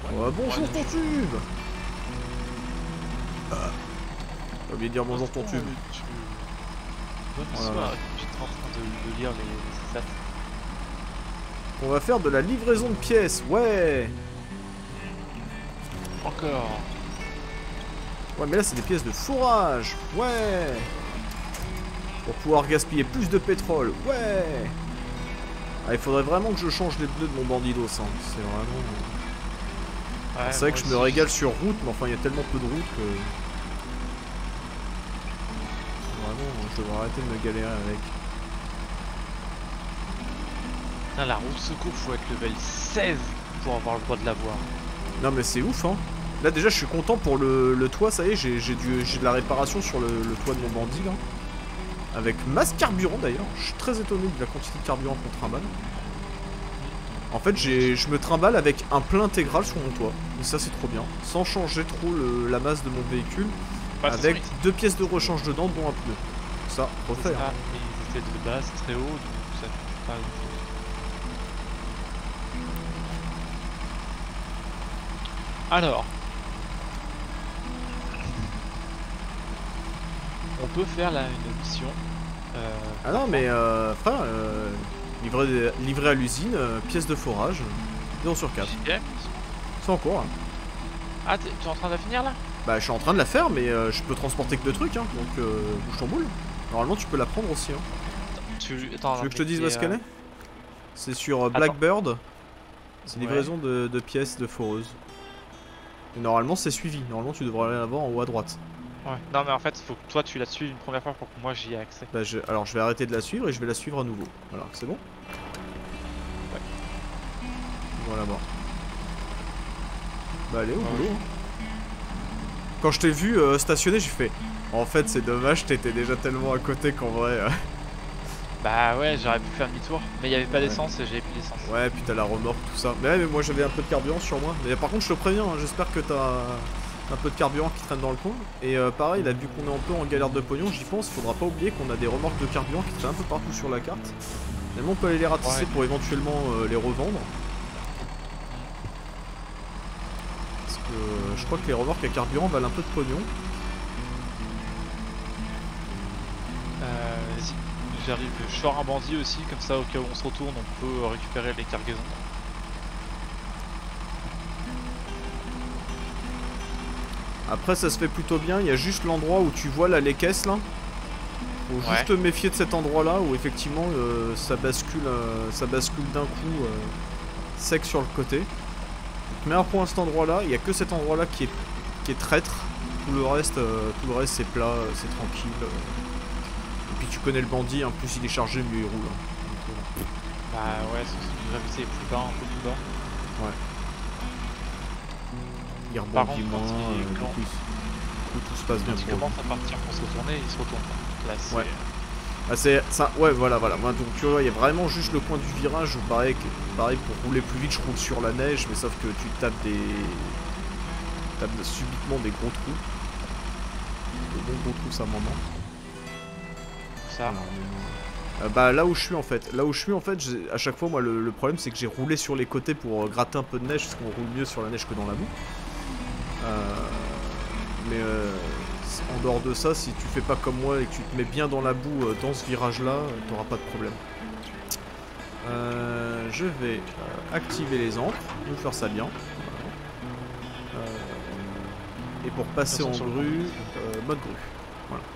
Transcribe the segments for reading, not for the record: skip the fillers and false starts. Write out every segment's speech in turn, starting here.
Ouais, bonjour ton tube. J'ai oublié de dire bonjour ton tube. Bonsoir, j'étais en train de lire les stats. On va faire de la livraison de pièces, ouais. Encore. Ouais, mais là c'est des pièces de fourrage, ouais. Pour pouvoir gaspiller plus de pétrole, ouais. Ah, il faudrait vraiment que je change les pneus de mon bandidos, hein. C'est vraiment... Ouais, c'est vrai que je me régale sur route, mais enfin il y a tellement peu de route que... Vraiment, je devrais arrêter de me galérer avec. Putain, la roue de secours, faut être level 16 pour avoir le droit de l'avoir. Non mais c'est ouf, hein. Là déjà je suis content pour le toit, ça y est, j'ai de la réparation sur le toit de mon bandit là. Avec masse carburant d'ailleurs, je suis très étonné de la quantité de carburant qu'on trimballe. En fait je me trimballe avec un plein intégral sur mon toit, et ça c'est trop bien, sans changer trop la masse de mon véhicule, avec 2 pièces de rechange dedans dont un pneu. Ça, refait. Ah, ils étaient de base très haut, donc ça fait pas grand chose. Alors, on peut faire là une option. Ah non mais frère, livrer à l'usine, pièces de forage, 0 sur 4. C'est en cours. Hein. Ah, tu es en train de la finir là? Bah je suis en train de la faire mais je peux transporter que 2 trucs hein, donc bouge ton boule. Normalement tu peux la prendre aussi hein. Tu veux que je te dise où est-ce qu'elle est? C'est sur Blackbird. C'est livraison de pièces de foreuse. Et normalement c'est suivi, normalement tu devrais aller là-bas en haut à droite. Ouais. Non mais en fait faut que toi tu la suives une première fois pour que moi j'y ai accès. Bah, alors je vais arrêter de la suivre et je vais la suivre à nouveau. Voilà, c'est bon? Ouais. Voilà bon. Bah allez au boulot. Hein. Quand je t'ai vu stationner, j'ai fait... En fait c'est dommage, t'étais déjà tellement à côté qu'en vrai... Bah ouais, j'aurais pu faire demi-tour, mais il n'y avait pas d'essence et j'avais plus d'essence. Ouais, puis t'as la remorque, tout ça. Mais, ouais, mais moi j'avais un peu de carburant sur moi. Mais par contre je te préviens, hein, j'espère que t'as un peu de carburant qui traîne dans le coin. Et pareil, là vu qu'on est un peu en galère de pognon, j'y pense, faudra pas oublier qu'on a des remorques de carburant qui traînent un peu partout sur la carte. Même on peut aller les ratisser pour éventuellement les revendre. Parce que je crois que les remorques à carburant valent un peu de pognon. Vas-y, j'arrive, je sors un bandit aussi, comme ça au cas où on se retourne on peut récupérer les cargaisons. Après ça se fait plutôt bien, il y a juste l'endroit où tu vois là les caisses là. Faut juste te méfier de cet endroit là où effectivement ça bascule d'un coup sec sur le côté. Mais alors pour cet endroit là, il n'y a que cet endroit là qui est traître. Tout le reste c'est plat, c'est tranquille. Et puis tu connais le bandit, en plus il est chargé, mieux il roule. Donc, bah ouais, c'est plus bas, un peu plus bas. Ouais. Il rebondit moins, tout se passe bien. Quand il commence à partir pour se retourner, il se retourne pas. Là, ouais. Ah, c'est ça, ouais, voilà. Moi, donc tu vois, il y a vraiment juste le coin du virage où pareil pour rouler plus vite, je roule sur la neige, mais sauf que tu tapes subitement des gros trous. Des bons gros trous, ça moment. Ça. Bah là où je suis en fait, à chaque fois moi le problème c'est que j'ai roulé sur les côtés pour gratter un peu de neige parce qu'on roule mieux sur la neige que dans la boue. Mais en dehors de ça, si tu fais pas comme moi et que tu te mets bien dans la boue dans ce virage là, t'auras pas de problème. Je vais activer les ancres, je vais faire ça bien. Et pour passer en grue, mode grue. Voilà.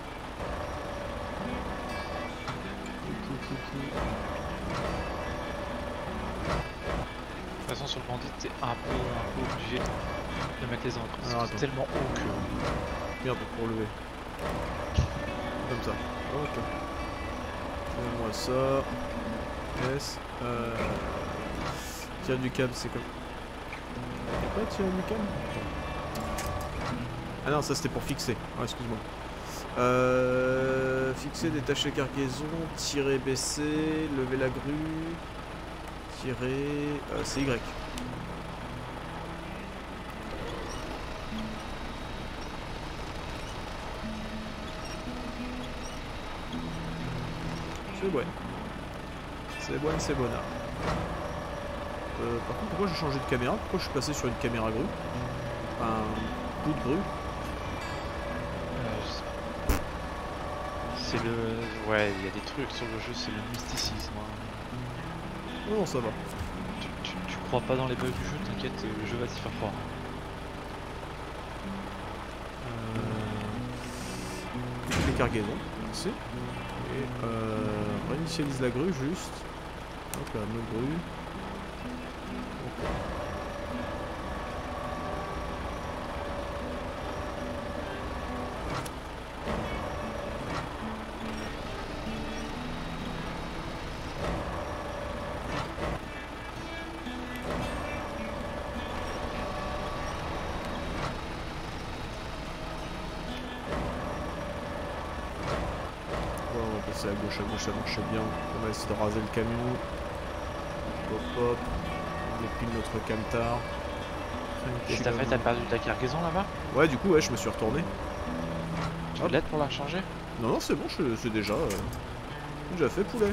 De toute façon sur le bandit t'es un peu obligé de mettre les encres. C'est tellement haut que... Merde pour lever. Comme ça. Ok. Mets-moi ça. Yes. Tirer du câble, c'est comme... Y'a pas tirer du câble? Ah non, ça c'était pour fixer. Ah, excuse-moi. Fixer, détacher cargaison, tirer, baisser, lever la grue, tirer... c'est Y. C'est bon. C'est bon, c'est bon. Par contre, pourquoi j'ai changé de caméra? Pourquoi je suis passé sur une caméra grue? Enfin, bout de grue. C'est le... Ouais, il y a des trucs sur le jeu, c'est le mysticisme. Hein. Non, ça va. Tu crois pas dans les bugs du jeu, t'inquiète, le jeu va t'y faire croire. Les cargaisons, merci. Et réinitialise la grue juste. Hop là, mode grue. Okay. À gauche ça marche bien. On va essayer de raser le camion. Hop hop. On épile notre camtar. Qu'est-ce que t'as fait? T'as perdu ta cargaison là-bas? Ouais, du coup, ouais, je me suis retourné. Tu veux de l'aide pour la recharger? Non, non, c'est bon, c'est déjà fait, poulet.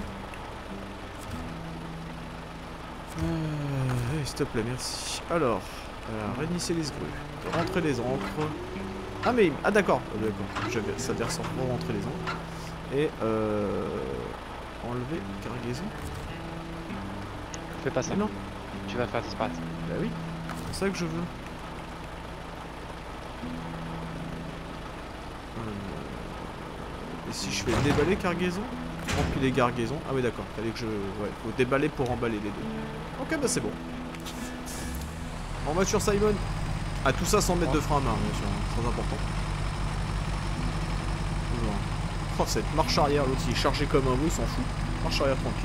S'il te plaît, merci. Alors, réinitialiser les grues. Rentrer les encres. Ah, mais. Ah, d'accord. D'accord. Ça veut dire sans rentrer les encres. Et enlever cargaison. Fais pas ça. Mais non. Tu vas faire disparaître. Bah oui, c'est ça que je veux. Et si je fais déballer cargaison, empiler cargaison. Ah oui d'accord, fallait que je. Ouais, faut déballer pour emballer les deux. Ok bah c'est bon. En voiture Simon. Ah tout ça sans mettre de frein à main, bien sûr, très important. Toujours. Oh, cette marche arrière, l'autre il est chargé comme un veau, il s'en fout. Marche arrière tranquille.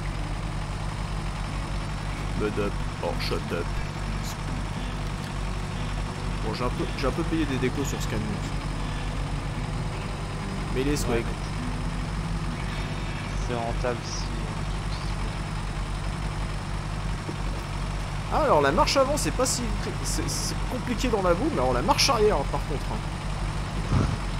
Bud up, oh shut up. Bon, j'ai un peu payé des décos sur ce camion. Mais les swag. C'est rentable si. Ah, alors la marche avant, c'est pas si. C'est compliqué dans la boue, mais alors la marche arrière, par contre. Hein.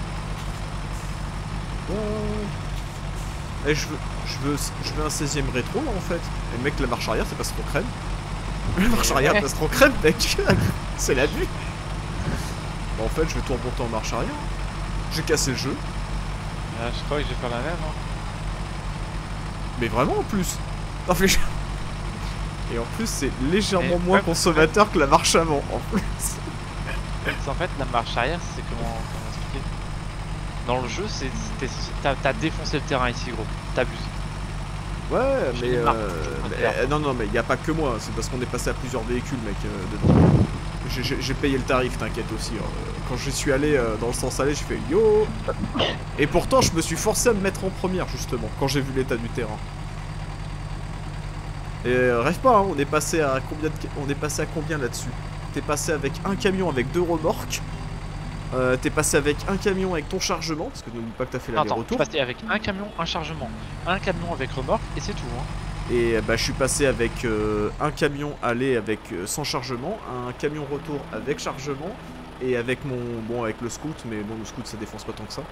Et je veux un 16ème rétro en fait. Et le mec, la marche arrière, c'est pas trop crème. La marche arrière, passe trop crème, mec. C'est la vue. Bon, en fait, je vais tout remonter en marche arrière. J'ai cassé le jeu. Je crois que je vais faire la même. Hein. Mais vraiment en plus. Non, mais et en plus, c'est légèrement moins consommateur que la marche avant. En plus. En fait, la marche arrière, c'est comment expliquer? Dans le jeu, t'as défoncé le terrain ici, gros. T'abuses. Ouais, mais non, mais il n'y a pas que moi. C'est parce qu'on est passé à plusieurs véhicules, mec, dedans. J'ai payé le tarif, t'inquiète aussi. Hein. Quand j'y suis allé dans le sens aller, j'ai fait yo. Et pourtant, je me suis forcé à me mettre en première, justement, quand j'ai vu l'état du terrain. Et rêve pas, hein, on est passé à combien là-dessus? T'es passé avec un camion avec 2 remorques. T'es passé avec un camion avec ton chargement, parce que n'oublie pas que t'as fait l'aller-retour. Attends, t'es passé avec un camion, un chargement, un camion avec remorque, et c'est tout. Hein. Et bah je suis passé avec un camion aller avec sans chargement, un camion retour avec chargement, et avec mon... bon avec le scoot, mais bon le scoot ça défonce pas tant que ça.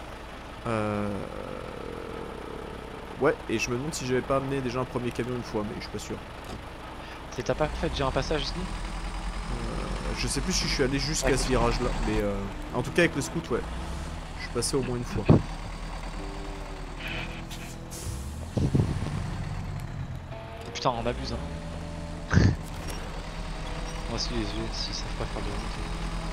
Ouais, et je me demande si j'avais pas amené déjà un premier camion une fois, mais je suis pas sûr. T'as pas fait déjà un passage ici? Je sais plus si je suis allé jusqu'à ce virage là, mais en tout cas avec le scoot ouais. Je suis passé au moins une fois. Putain on abuse hein. Moi aussi les yeux s'ils savent pas faire de route.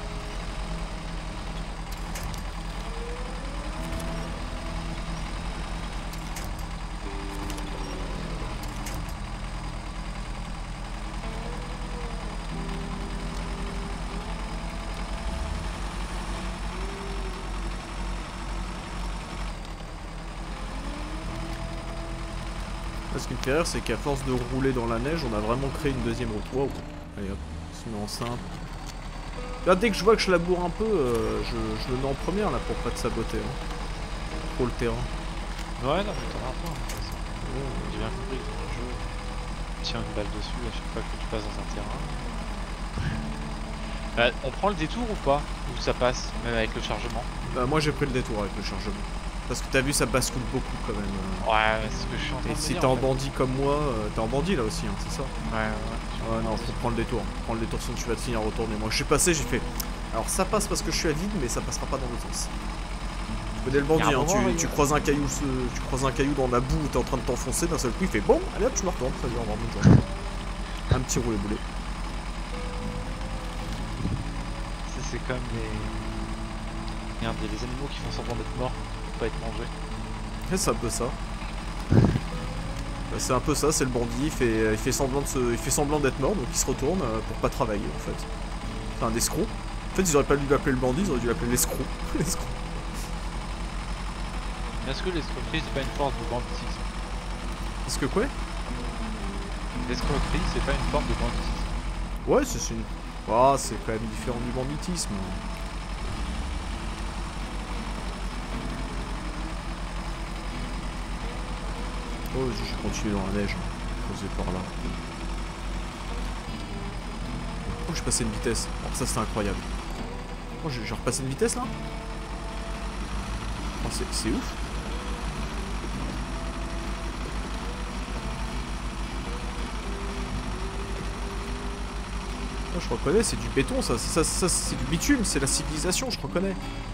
Ce qui me fait rire, c'est qu'à force de rouler dans la neige, on a vraiment créé une deuxième route. Wow. Allez hop, on se met en simple. Là, dès que je vois que je laboure un peu, je le mets en première là pour pas te saboter. Hein. Pour le terrain. Ouais, non, mais t'en as pas. J'ai bien compris que dans le jeu, tu tiens une balle dessus à chaque fois que tu passes dans un terrain. On prend le détour ou pas? Ou ça passe, même avec le chargement? Moi j'ai pris le détour avec le chargement. Parce que t'as vu, ça bascule beaucoup quand même. Ouais, c'est ce que je suis en train de dire. Et si t'es en bandit comme moi, t'es en bandit là aussi, hein, c'est ça? Ouais. Ouais, non, faut prendre le détour. Prends le détour sinon tu vas te finir retourner. Moi, je suis passé, j'ai fait. Alors, ça passe parce que je suis à vide, mais ça passera pas dans l'autre sens. Tu connais le bandit, hein, tu croises un caillou, dans la boue où t'es en train de t'enfoncer, d'un seul coup, il fait bon, allez hop, tu me retournes. Très bien, vraiment bonne journée. Un petit roulé-boulé. C'est comme les animaux qui font semblant d'être morts pour pas être mangés. C'est un peu ça. C'est un peu ça, c'est le bandit, il fait semblant d'être mort, donc il se retourne pour pas travailler en fait. C'est un escroc. En fait, ils auraient pas dû l'appeler le bandit, ils auraient dû l'appeler l'escroc. L'escroc. Est-ce que l'escroquerie c'est pas une forme de banditisme? Est-ce que quoi? L'escroquerie c'est pas une forme de banditisme? Ouais, c'est une... Ah, c'est quand même différent du banditisme. Oh, vas-y, je vais continuer dans la neige. Posé par là. Oh, j'ai passé une vitesse. Oh, ça, c'est incroyable. Oh, j'ai repassé une vitesse, là? Oh, c'est ouf. Oh, je reconnais, c'est du béton, ça c'est du bitume, c'est la civilisation, je reconnais.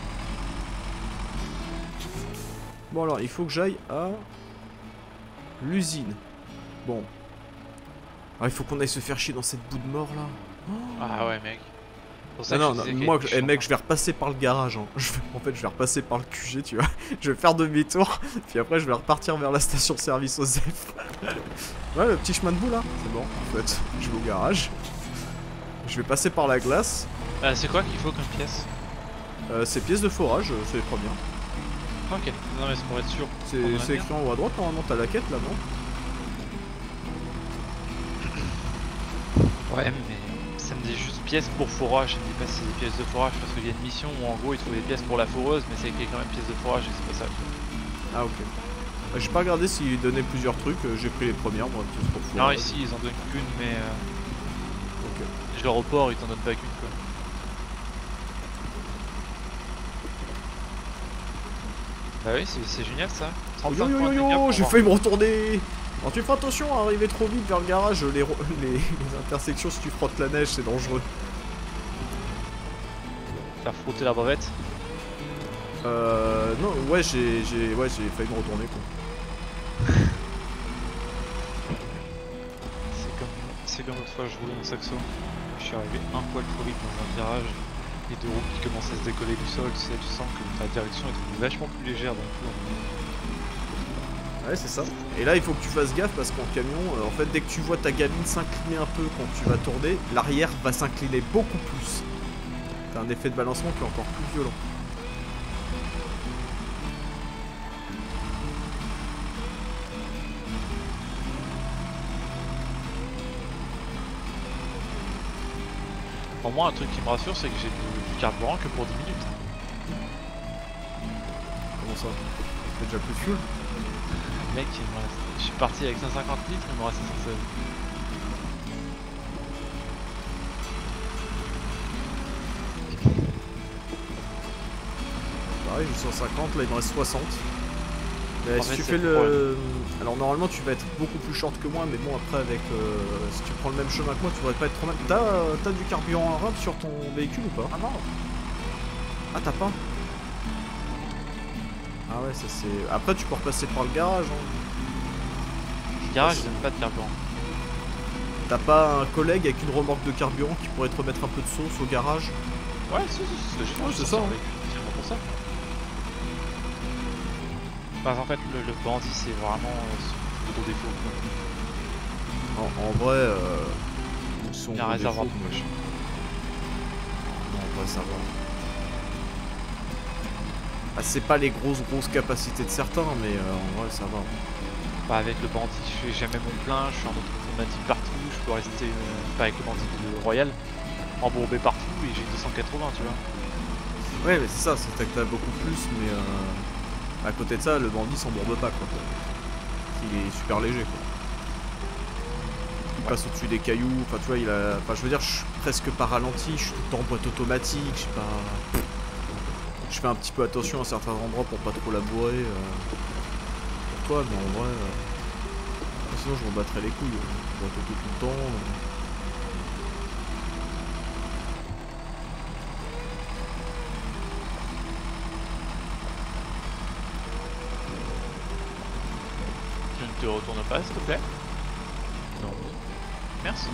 Bon, alors, il faut que j'aille à... l'usine. Bon. Ah, il faut qu'on aille se faire chier dans cette boue de mort là. Oh. Ah ouais mec. Non, moi mec, je vais repasser par le garage. Hein. En fait, je vais repasser par le QG, tu vois. Je vais faire demi-tour, puis après je vais repartir vers la station-service aux F. Ouais, le petit chemin de boue là. C'est bon, en fait. Je vais au garage. Je vais passer par la glace. C'est quoi qu'il faut comme pièce? Ces pièces de forage, c'est les premières. Ok, non mais c'est pour être sûr. C'est écrit en haut à droite, normalement t'as la quête là, non? Ouais, mais ça me dit juste pièces pour forage, ça me dit pas si c'est des pièces de forage parce qu'il y a une mission où en gros ils trouvent des pièces pour la foreuse, mais c'est écrit quand même pièces de forage et c'est pas ça. Ah ok. J'ai pas regardé s'ils donnaient plusieurs trucs, j'ai pris les premières moi, tout pour Non, ici ils en donnent qu'une, mais ok. genre au port ils t'en donnent pas qu'une quoi. Bah oui, c'est génial ça. Yo yo yo yo, j'ai failli me retourner. Alors tu fais attention à arriver trop vite vers le garage, les intersections si tu frottes la neige c'est dangereux. Faire frotter la bavette. Non, ouais j'ai failli me retourner quoi. C'est comme l'autre fois je roulais en saxo. Je suis arrivé un poil trop vite dans un virage. Les deux roues qui commencent à se décoller du sol, tu sens que ta direction est devenue vachement plus légère d'un coup. Ouais c'est ça. Et là il faut que tu fasses gaffe parce qu'en camion, en fait dès que tu vois ta gamine s'incliner un peu quand tu vas tourner, l'arrière va s'incliner beaucoup plus. T'as un effet de balancement qui est encore plus violent. Pour moi un truc qui me rassure c'est que j'ai du carburant que pour 10 minutes. Comment ça? T'as déjà plus de fuel? Mec, je suis parti avec 150 litres, il me reste 116. Pareil, j'ai 150, là il me reste 60. Mais En si fait, tu c'est fais le le... problème. Alors normalement tu vas être beaucoup plus short que moi, mais bon après avec... si tu prends le même chemin que moi, tu devrais pas être trop mal. T'as du carburant arabe sur ton véhicule ou pas? Ah non. Ah t'as pas? Ah ouais ça c'est... Après tu peux repasser par le garage hein. Le garage, j'aime pas de carburant. T'as pas un collègue avec une remorque de carburant qui pourrait te remettre un peu de sauce au garage? Ouais, c'est ça. C'est pour ça. Bah, en fait, le bandit, c'est vraiment son gros défaut. En vrai, son Il y a un gros réservoir de défaut, poche. Non, en vrai, ça va. Ah, c'est pas les grosses capacités de certains, mais en vrai, ça va. Bah, avec le bandit, je fais jamais mon plein, je suis en automatique partout, je peux rester, pas avec le bandit de Royal, embourbé partout et j'ai 280, tu vois. Ouais, mais c'est ça, c'est que t'as beaucoup plus, mais à côté de ça, le bandit s'embourbe pas, quoi. Il est super léger, quoi. Il passe au-dessus des cailloux, enfin, tu vois, il a... Enfin, je veux dire, je suis presque pas ralenti, je suis tout le temps en boîte automatique, je sais pas... Je fais un petit peu attention à certains endroits pour pas trop labourer pour toi, mais en vrai... Sinon, je m'en battrais les couilles, boîte auto tout le temps... te retournes pas, s'il te plaît. Non. Merci.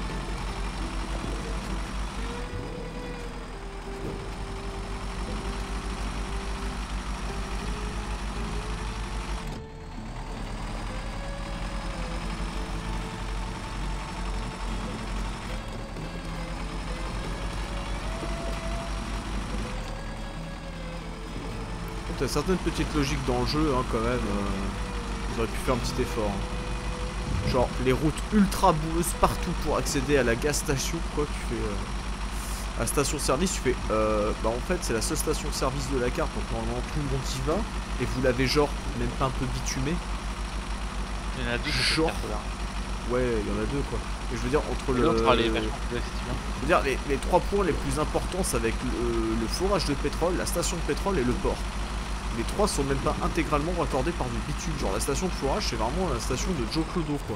T'as certaines petites logiques dans le jeu hein, quand même. Ils auraient pu faire un petit effort. Hein. Genre les routes ultra boueuses partout pour accéder à la gas station. Quoi, tu fais à la station service, tu fais bah en fait c'est la seule station de service de la carte. Donc normalement tout le monde y va. Et vous l'avez genre même pas un peu bitumé. Il y en a deux genre. Là. Ouais, il y en a deux quoi. Et je veux dire entre le. Je veux dire les 3 points les plus importants c'est avec le forage de pétrole, la station de pétrole et le port. Les 3 sont même pas intégralement raccordés par du bitume. Genre la station de forage c'est vraiment la station de Joe Clodo quoi.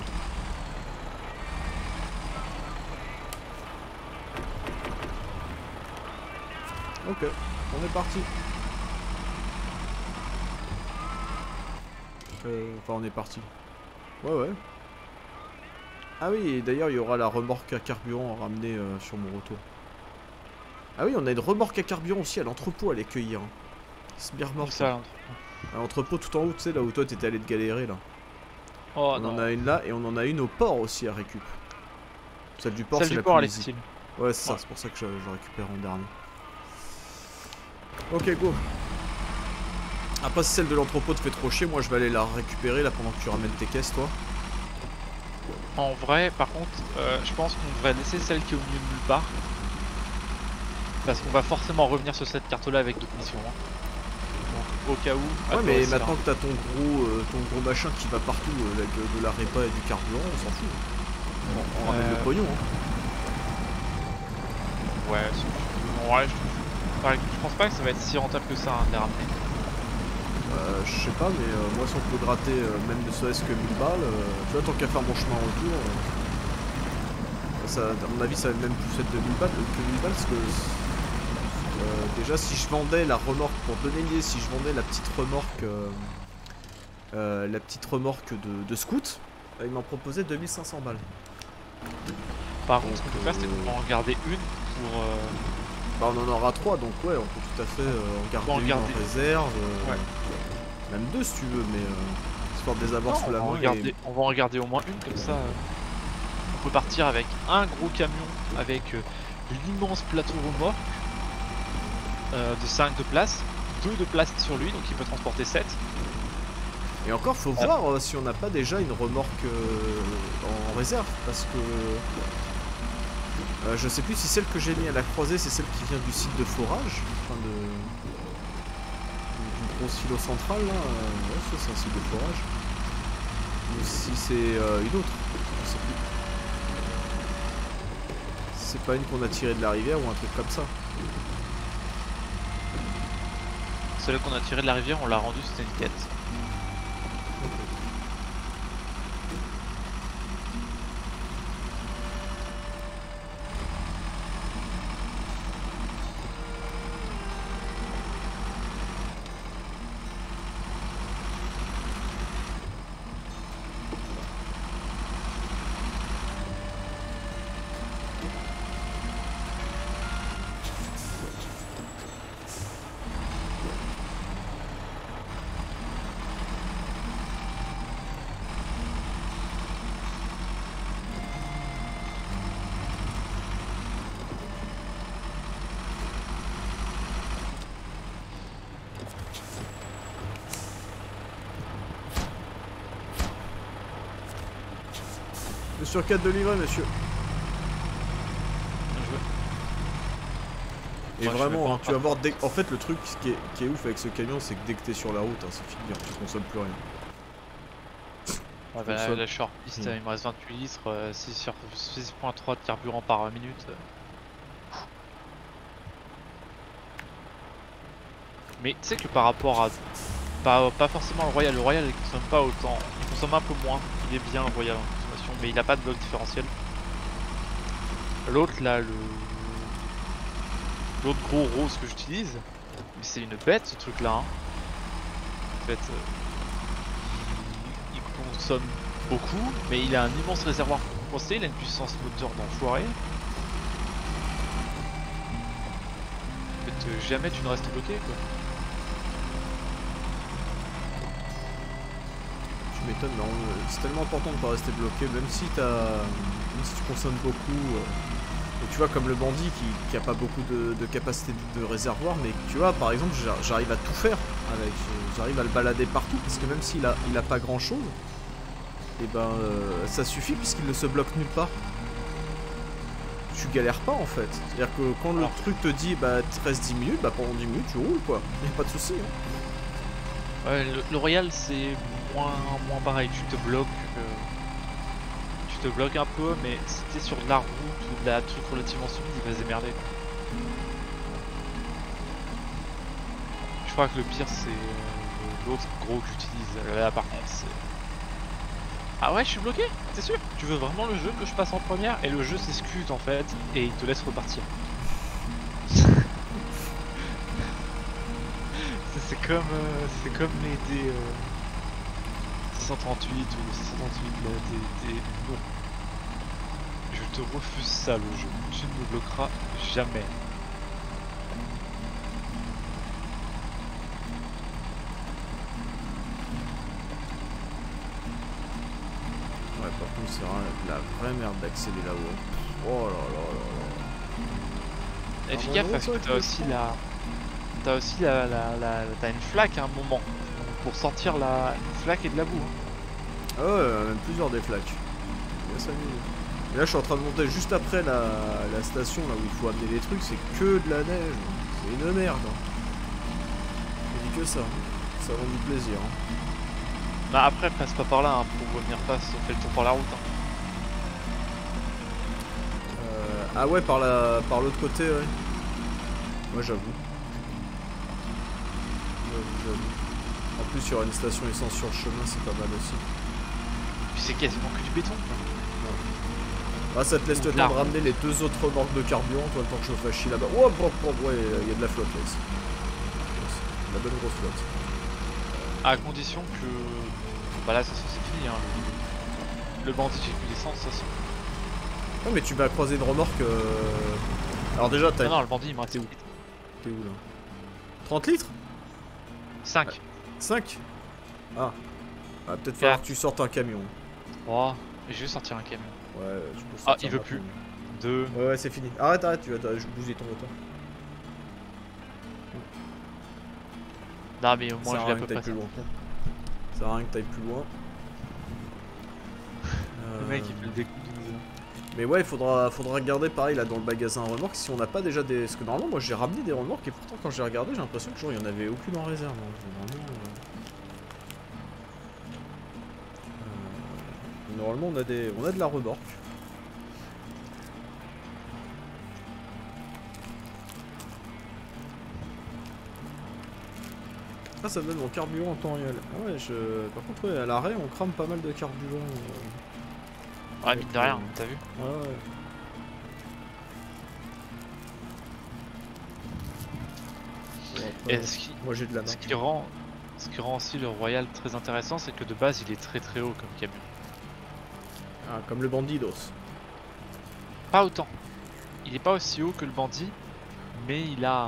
Ok, on est parti. Enfin on est parti. Ouais. Ah oui, d'ailleurs il y aura la remorque à carburant à ramener sur mon retour. Ah oui, on a une remorque à carburant aussi à l'entrepôt à les cueillir. Hein. C'est bien remorque. Ça, à l'entrepôt tout en haut, tu sais, là où toi t'étais allé te galérer là. Oh, on en a une là et on en a une au port aussi à récup. Celle du port, c'est la plus easy. Ouais, c'est ça, c'est pour ça que je récupère en dernier. Ok, go. Après, si celle de l'entrepôt te fait trop chier, moi je vais aller la récupérer là pendant que tu ramènes tes caisses, toi. En vrai, par contre, je pense qu'on devrait laisser celle qui est au milieu de nulle part. Parce qu'on va forcément revenir sur cette carte là avec d'autres missions. Hein. Donc, au cas où. Ouais, mais maintenant que t'as ton gros machin qui va partout, avec de la répa et du carburant, on s'en fout. On ramène le pognon. Hein. Ouais, je pense pas que ça va être si rentable que ça hein, de les ramener. Je sais pas, mais moi si on peut gratter même ne serait-ce que 1000 balles, tu vois, tant qu'à faire mon chemin retour, ça, à mon avis ça va même plus être de 1000 balles que 1000 balles parce que déjà si je vendais la remorque, pour donner une idée, si je vendais la petite remorque de scout, il m'en proposait 2500 balles. Par contre, ce qu'on peut faire c'est qu'on va en garder une pour... Bah on en aura 3 donc ouais, on peut tout à fait en garder une en réserve. Ouais. Même 2 si tu veux, mais histoire de les avoir sous la main. On va en garder au moins une, comme ça on peut partir avec un gros camion avec l'immense plateau remorque de 5 de place, 2 de place sur lui, donc il peut transporter 7. Et encore faut voir si on n'a pas déjà une remorque en réserve, parce que je sais plus si celle que j'ai mis à la croisée c'est celle qui vient du site de forage, enfin du gros silo central là, ouais c'est un site de forage, ou si c'est une autre, je sais plus. C'est pas une qu'on a tirée de la rivière ou un truc comme ça. Celle qu'on a tirée de la rivière on l'a rendue, c'était une quête. Sur 4 de livret, monsieur. Et ouais, vraiment, hein, tu vas voir, en fait, le truc qui est ouf avec ce camion, c'est que dès que t'es sur la route, hein, c'est fini, tu consommes plus rien. Ouais, bah là, je suis hors piste, il me reste 28 litres, 6,3 de carburant par minute. Mais tu sais que par rapport à... Pas forcément le Royal il consomme pas autant, il consomme un peu moins, il est bien le Royal en consommation, mais il a pas de bloc différentiel. L'autre là, l'autre gros rose que j'utilise, mais c'est une bête ce truc là. Hein. En fait, il consomme beaucoup, mais il a un immense réservoir pour compenser, il a une puissance moteur d'enfoiré. En fait, jamais tu ne restes bloqué quoi. Tu m'étonnes, mais c'est tellement important de pas rester bloqué, même si tu consommes beaucoup. Et tu vois, comme le bandit qui a pas beaucoup de capacité de réservoir, mais tu vois, par exemple, j'arrive à tout faire avec. J'arrive à le balader partout, parce que même s'il a pas grand chose, et ben ça suffit puisqu'il ne se bloque nulle part. Tu galères pas en fait. C'est-à-dire que quand le truc te dit bah te reste 10 minutes, bah pendant 10 minutes tu roules quoi. Y'a pas de soucis. Hein. Ouais, le Royal c'est moins pareil, tu te bloques un peu, mais si t'es sur de la route ou de la truc relativement solide, il va se démerder. Je crois que le pire c'est l'autre gros que j'utilise. Là par contre c'est... Ah ouais, je suis bloqué, c'est sûr. Tu veux vraiment le jeu que je passe en première et le jeu s'excuse en fait et il te laisse repartir. c'est comme les D 638 ou 638 là, non. Je te refuse ça le jeu. Tu ne me bloqueras jamais. Ouais, par contre, c'est la vraie merde d'accéder là-haut. Oh là là là là. Et fais gaffe parce que t'as aussi t'as une flaque à un moment pour sortir une flaque et de la boue. Ah ouais, même plusieurs des flaques. Bien s'amuser. Et là, je suis en train de monter juste après la station là où il faut amener les trucs. C'est que de la neige. C'est une merde. Je dis que ça. Ça rend du plaisir. Hein. Bah après, passe pas par là, hein, pour revenir pas, on fait le tour par la route. Hein. Ah ouais, par l'autre côté, ouais. Moi j'avoue. En plus, il y aura une station essence sur le chemin, c'est pas mal aussi. Puis c'est quasiment que du béton. Ouais. Ah, ça te laisse le temps de ramener les deux autres remorques de carburant, toi, le temps que je fasse chier là-bas. Oh, ouais, il y a de la flotte là ici. La bonne grosse flotte. À condition que... Bah là, ça c'est fini, hein. Le bandit, j'ai plus d'essence, ça c'est... Ouais, mais tu vas croiser une remorque... Alors déjà, t'as... Non, le bandit, il m'a resté où? T'es où, là? 30 litres? 5. 5? Ah. Ah, peut-être falloir que tu sortes un camion. Oh, je vais sortir un camion. Ouais, je peux sortir. Ah, il veut plus. 2. Ouais, c'est fini. Arrête, tu vas bousiller ton moteur. Non, mais au moins, je l'ai à peu près. Ça sert à rien que t'ailles plus loin. Le mec, il fait le découp. Mais ouais, il faudra regarder pareil là dans le magasin remorque si on n'a pas déjà des... Parce que normalement, moi j'ai ramené des remorques et pourtant quand j'ai regardé, j'ai l'impression que genre il y en avait aucune en réserve. Hein. Normalement, on a de la remorque. Ah, ça me donne mon carburant en temps réel. Ah ouais, par contre, ouais, à l'arrêt, on crame pas mal de carburant. Ouais, mine de rien, t'as vu? Ouais. Et moi j'ai de la ce qui rend aussi le Royal très intéressant, c'est que de base il est très très haut comme camion. Ah, comme le Bandidos. Pas autant. Il est pas aussi haut que le bandit, mais il a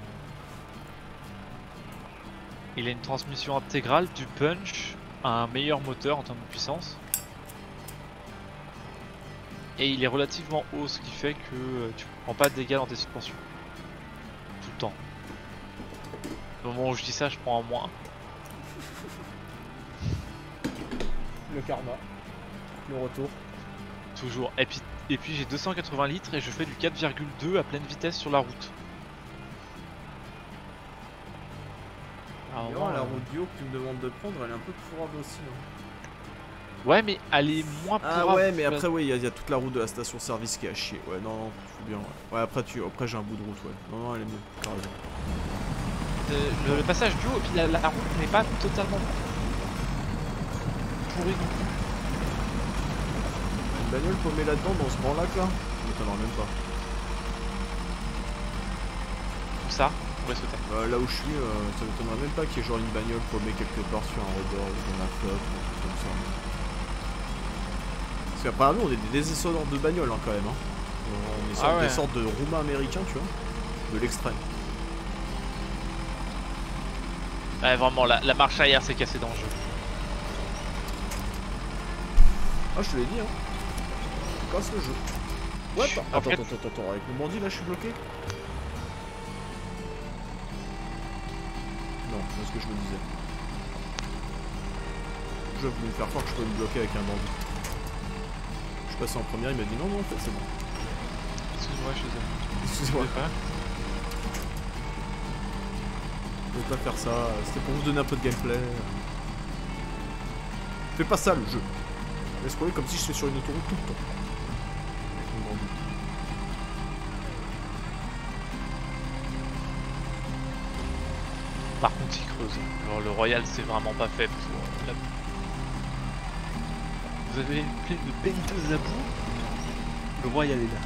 une transmission intégrale, du punch, un meilleur moteur en termes de puissance. Et il est relativement haut, ce qui fait que tu prends pas de dégâts dans tes suspensions. Tout le temps. Au moment où je dis ça, je prends un moins. Le karma. Le retour. Toujours. Et puis j'ai 280 litres et je fais du 4,2 à pleine vitesse sur la route. Alors, la route bio que tu me demandes de prendre, elle est un peu pourrable aussi. Hein. Ouais, mais elle est moins pourrable. Ah ouais, mais après, ouais, il y a toute la route de la station service qui est à chier. Ouais, non, faut bien. Ouais, après j'ai un bout de route, ouais. Non, elle est mieux. T'as raison. Le passage du haut, et puis la route n'est pas totalement pourrie non plus. Une bagnole paumée là-dedans dans ce grand lac là? Ça m'étonnerait même pas. Tout ça, où est-ce que t'es? Là où je suis, ça m'étonnerait même pas qu'il y ait genre une bagnole paumée quelque part sur un rebord ou dans la flotte ou un truc comme ça. qu'après nous on est des désessonneurs de bagnole hein, quand même. Hein. On est des sortes de roumains américains, tu vois. De l'extrême. Ouais, vraiment, la marche arrière s'est cassée dans le jeu. Ah, je te l'ai dit, hein. Je casse le jeu. Ouais, attends, avec mon bandit là, je suis bloqué. Non, c'est ce que je me disais. Je voulais me faire croire que je pouvais me bloquer avec un bandit. Je suis passé en première, il m'a dit non, non, en fait, c'est bon. Excuse-moi, je suis désolé. Excuse-moi. Je voulais pas faire ça, c'était pour vous donner un peu de gameplay. Fais pas ça le jeu. Laisse courir comme si j'étais sur une autoroute tout le temps. Avec mon bandit. Par contre, il creuse. Alors, le Royal, c'est vraiment pas fait pour la... Vous avez une plaie de péniteuse à bout. Le Royal est là.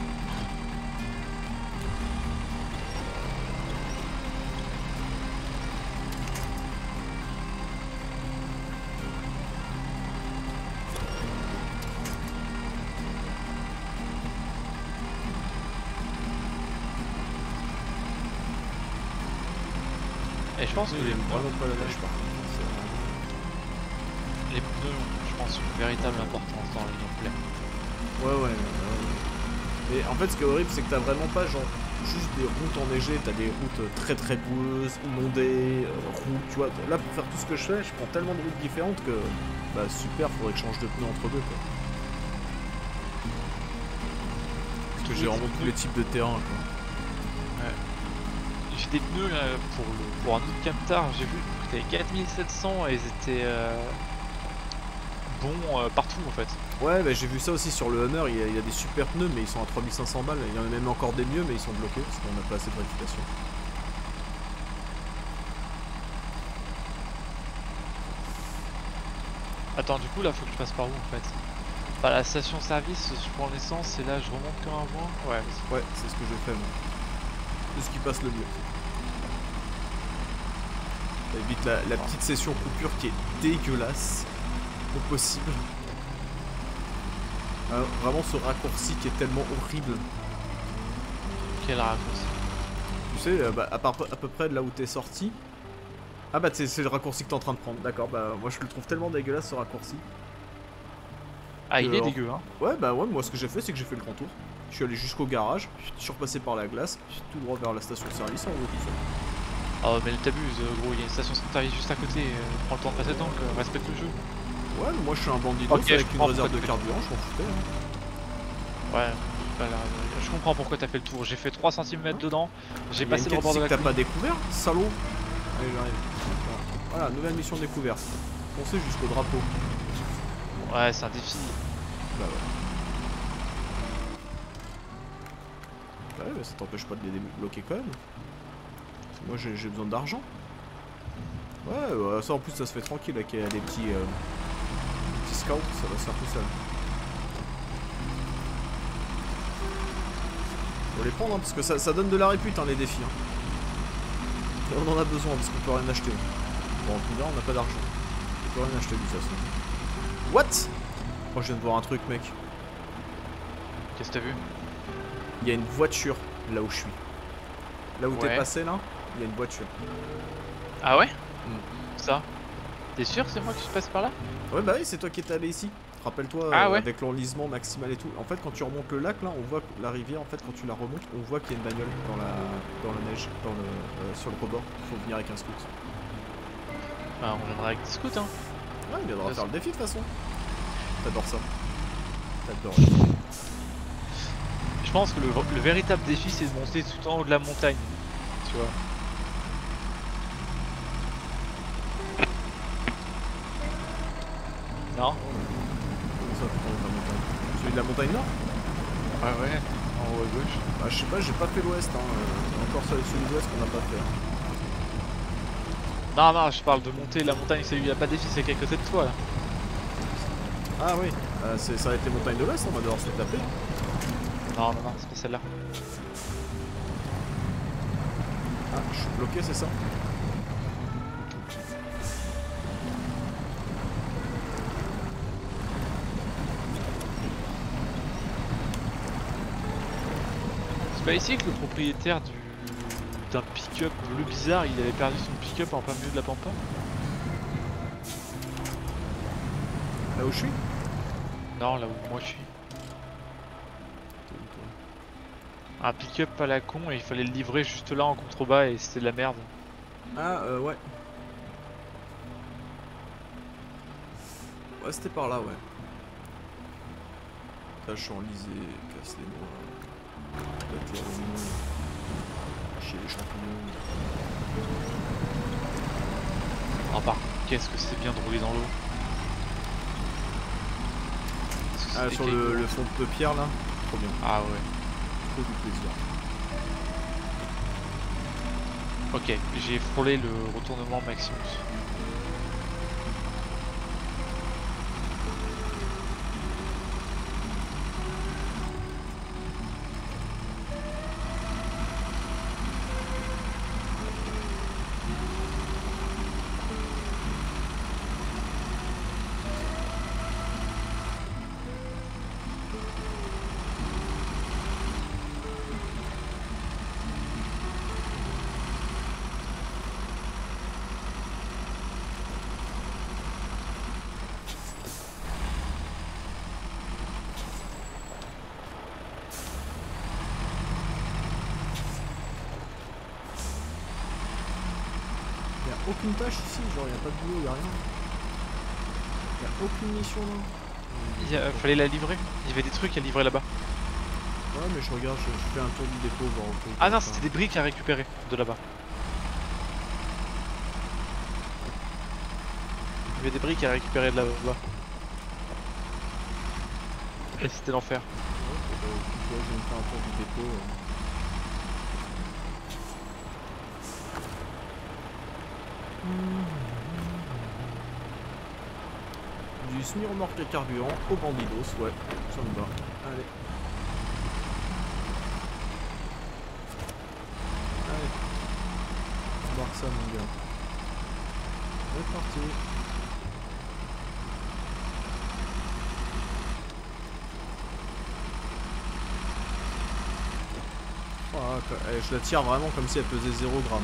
Et je pense que les pneus, je pense, ont une véritable importance dans le gameplay. Ouais. Et en fait, ce qui est horrible, c'est que t'as vraiment pas genre juste des routes enneigées, t'as des routes très boueuses, inondées, routes, tu vois. Là, pour faire tout ce que je fais, je prends tellement de routes différentes que, bah super, faudrait que je change de pneus entre deux, quoi. Parce que j'ai vraiment tous les types de terrain, quoi. J'ai des pneus pour un autre Camtar, j'ai vu que t'avais 4700 et ils étaient bons partout en fait. Ouais, bah j'ai vu ça aussi sur le Hummer, il y a des super pneus mais ils sont à 3500 balles, il y en a même encore des mieux mais ils sont bloqués parce qu'on n'a pas assez de réputation. Attends, du coup là faut que je passe par où en fait? Bah la station service, je prends l'essence et là je remonte comme un point. Ouais, ouais, c'est ce que j'ai fait moi. C'est ce qui passe le mieux. Ça évite la petite session coupure qui est dégueulasse au possible. Vraiment ce raccourci qui est tellement horrible. Quel raccourci? Tu sais, bah, à peu près de là où t'es sorti. Ah bah c'est le raccourci que t'es en train de prendre, d'accord, bah moi je le trouve tellement dégueulasse ce raccourci. Ah il est dégueu hein. Ouais bah ouais, moi ce que j'ai fait c'est que j'ai fait le grand tour. Je suis allé jusqu'au garage, je suis repassé par la glace, tout droit vers la station de service en haut tout ça. Oh mais t'abuses gros, il y a une station de service juste à côté, prends le temps de passer dedans, respecte le jeu. Ouais mais moi je suis un bandit d'os avec une réserve de carburant, je m'en foutais hein. Ouais, je comprends pourquoi t'as fait le tour, j'ai fait 3 cm dedans, j'ai passé le rebord de la t'as pas découvert, salaud. Allez j'arrive. Voilà, nouvelle mission découverte. Foncez jusqu'au drapeau. Ouais c'est un défi. Bah ouais. Ouais mais ça t'empêche pas de les débloquer quand même. Moi j'ai besoin d'argent. Ouais, ça en plus ça se fait tranquille avec des petits scouts, ça va se faire tout seul. Faut les prendre hein, parce que ça donne de la répute hein, les défis. Hein. Et on en a besoin parce qu'on peut rien acheter. Bon en tout cas on n'a pas d'argent. On peut rien acheter de toute façon. What? Oh je viens de voir un truc mec. Qu'est-ce que t'as vu? Il y a une voiture là où je suis. Là où t'es passé là, il y a une voiture. Ah ouais? Ça? T'es sûr c'est moi qui suis passé par là? Ouais bah oui c'est toi qui étais allé ici. Rappelle-toi avec l'enlisement maximal et tout. En fait quand tu remontes le lac là, on voit la rivière en fait quand tu la remontes, on voit qu'il y a une bagnole dans la neige, sur le rebord. Il faut venir avec un scout. Bah on viendra avec des scouts hein. Ouais il viendra faire le défi de toute façon. T'adores ça. T'adores. Je pense que le véritable défi c'est de monter tout en haut de la montagne. Tu vois. Non. Ça, tout en haut de la montagne. Celui de la montagne nord? Ouais, en haut à gauche. Bah je sais pas, j'ai pas fait l'ouest hein. Encore celui de l'ouest qu'on n'a pas fait. Hein. Non, je parle de monter la montagne, c'est lui, il a pas de défi, c'est qui est à côté de toi là. Ah oui, ça va être les montagnes de l'ouest, on va devoir se les taper. Non, c'est pas celle-là. Ah, je suis bloqué, c'est ça? pas ici que le propriétaire d'un pick-up bleu bizarre, il avait perdu son pick-up en plein milieu de la pampa? Là où je suis? Non, là où moi je suis. Un pick-up à la con et il fallait le livrer juste là en contrebas et c'était de la merde. Ah ouais. Ouais, c'était par là, ouais. Tâche enlisée, casse les noix, battre les rognons, chier les champignons. Oh, par contre, qu'est-ce que c'est bien de rouler dans l'eau. Ah, sur le fond de pierre là? Trop bien. Ah ouais. Trop du plaisir. Ok, j'ai frôlé le retournement Maximus. Aucune tâche ici, genre y'a pas de boulot, y'a rien. Y'a aucune mission là. Fallait la livrer, il y avait des trucs à livrer là-bas. Ouais mais je regarde, je fais un tour du dépôt voir un peu. Ah non, c'était des briques à récupérer de là-bas. Il y avait des briques à récupérer de là-bas. Et c'était l'enfer. Ouais, je viens de faire un tour du dépôt. Du semi-remorque à carburant au bandidos, ouais, ça me va. Allez. Allez. On va voir ça mon gars. C'est parti. Je la tire vraiment comme si elle pesait 0 gramme.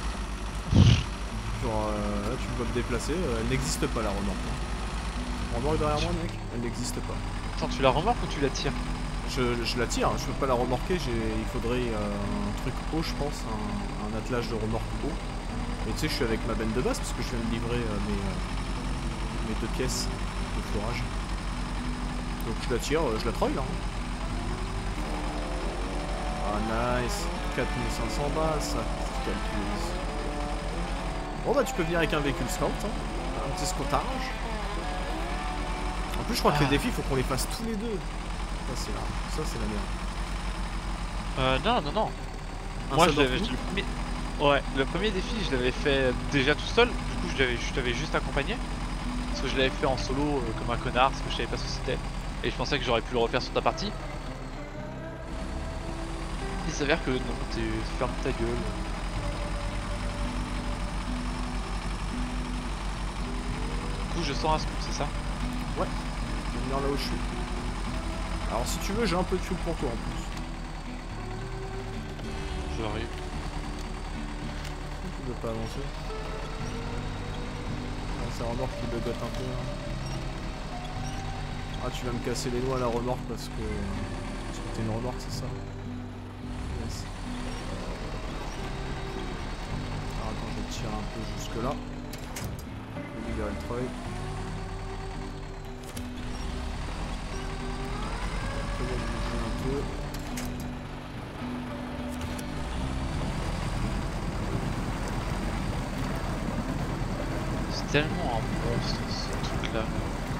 Genre là tu peux me déplacer, elle n'existe pas la remorque. Remorque derrière moi mec, elle n'existe pas. Attends, tu la remorques ou tu la tires? Je la tire, je peux pas la remorquer, il faudrait un truc haut je pense, un attelage de remorque haut. Mais tu sais je suis avec ma benne de base parce que je viens de livrer mes 2 pièces de fourrage. Donc je la tire, je la troll là. Ah nice, 4500 balles ça, c'est calculé. Bon bah tu peux venir avec un véhicule scout, hein. Un petit scoutage. En plus je crois que les défis faut qu'on les fasse tous les deux. Ça c'est la merde. Non. Moi le premier défi je l'avais fait déjà tout seul, du coup je t'avais juste accompagné. Parce que je l'avais fait en solo comme un connard, parce que je savais pas ce que c'était. Et je pensais que j'aurais pu le refaire sur ta partie. Il s'avère que non, ferme ta gueule. Du coup je sors un scoop, c'est ça? Ouais, je vais venir là où je suis. Alors si tu veux j'ai un peu de fuel pour toi en plus. J'arrive. Tu veux pas avancer? C'est la remorque qui bugote un peu là. Ah tu vas me casser les noix à la remorque parce que t'es une remorque c'est ça? Yes. Alors attends je vais tirer un peu jusque là. Je vais libérer le treuil. Je vais bouger un peu. C'est tellement un monstre ce truc là.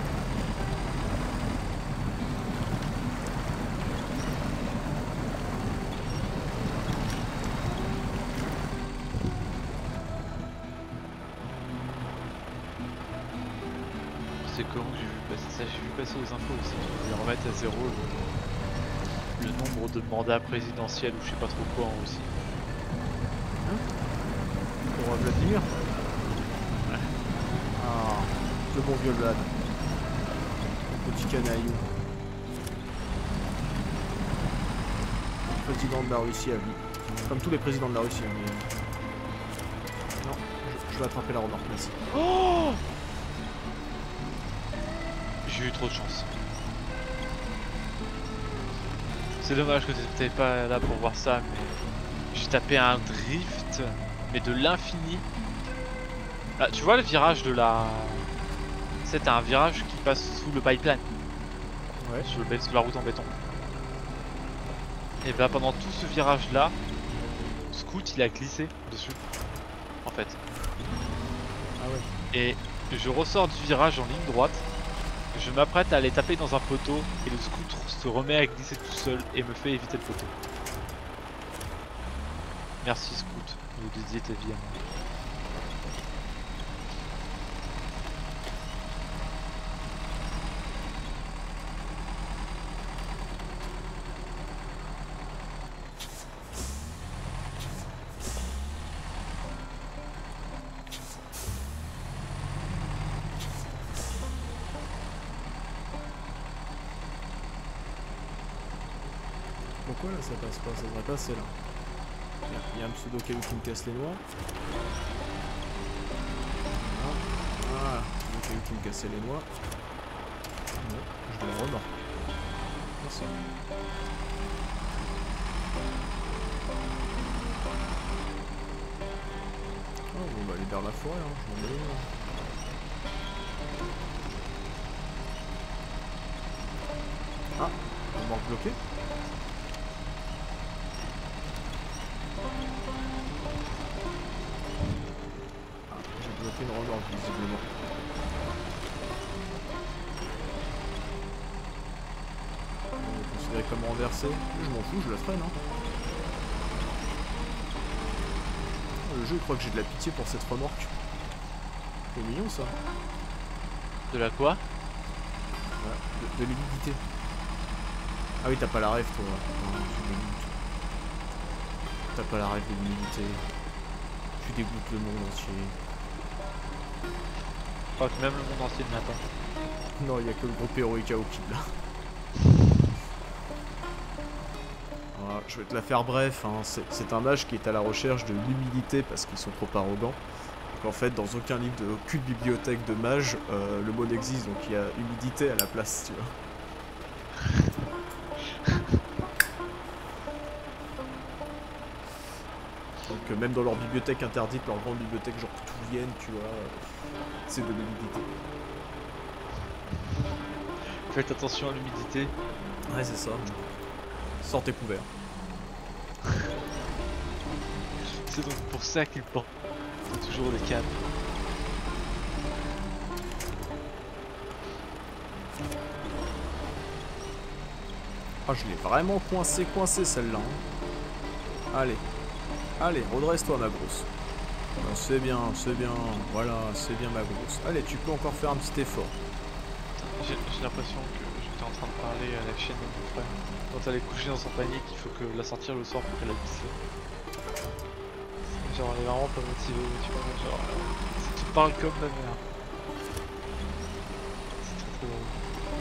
C'est comment que j'ai vu passer ça? J'ai vu passer aux infos aussi. Ils remettent à 0 le nombre de mandats présidentiels ou je sais pas trop quoi en aussi. Pour Vladimir. Ouais. Ah, le bon vieux Vlad. Le petit canaillou. président de la Russie à vie. Comme tous les présidents de la Russie. Hein, mais... Non, je vais attraper la remorque, merci. Oh, j'ai eu trop de chance. C'est dommage que t'étais pas là pour voir ça, mais j'ai tapé un drift, mais de l'infini. Ah, tu vois le virage de la... C'est un virage qui passe sous le pipeline. Ouais. Sous la route en béton. Et bah pendant tout ce virage là, Scoot il a glissé dessus. En fait. Ah ouais. Et je ressors du virage en ligne droite. Je m'apprête à aller taper dans un poteau et le scooter se remet à glisser tout seul et me fait éviter le poteau. Merci Scoot, vous dédiez ta vie à moi. Pourquoi là ça passe pas? Ça devrait passer là. Il y a un pseudo caillou qui me casse les noix. Voilà, pseudo caillou qui me cassait les noix. Bon, je vais le remorque. Merci. Oh, bon bah aller vers la forêt, hein, je m'en vais là. Ah, remorque bloquée. Une remorque visiblement. Considéré comme renversé. Je m'en fous, je la freine. Hein. Le jeu il croit que j'ai de la pitié pour cette remorque. C'est mignon ça. De la quoi? Ouais, de l'humidité. Ah oui, t'as pas la rêve toi. T'as pas la rêve de l'humidité. Tu dégoûtes le monde entier. Je crois que même le monde entier ne l'a pas. Non, il n'y a que le groupe Heroica au kid là. Voilà, je vais te la faire bref, hein. C'est un mage qui est à la recherche de l'humilité parce qu'ils sont trop arrogants. Donc en fait, dans aucun livre, aucune bibliothèque de mage, le mot n'existe, donc il y a humidité à la place, tu vois. Donc même dans leur bibliothèque interdite, leur grande bibliothèque genre cthulhienne, tu vois, c'est de l'humidité. Faites attention à l'humidité. Ouais, c'est ça. Sortez couverts. C'est donc pour ça qu'ils portent toujours des cannes. Ah, je l'ai vraiment coincé celle-là. Hein. Allez, redresse-toi ma grosse. C'est bien, voilà, c'est bien ma grosse. Allez, tu peux encore faire un petit effort. J'ai l'impression que j'étais en train de parler à la chienne de mon frère. Quand elle est couchée dans son panier, qu'il faut que la sortir le soir pour qu'elle glisse. Genre, elle est vraiment pas motivée, tu vois, genre, tu parles comme ma mère. C'est très très drôle.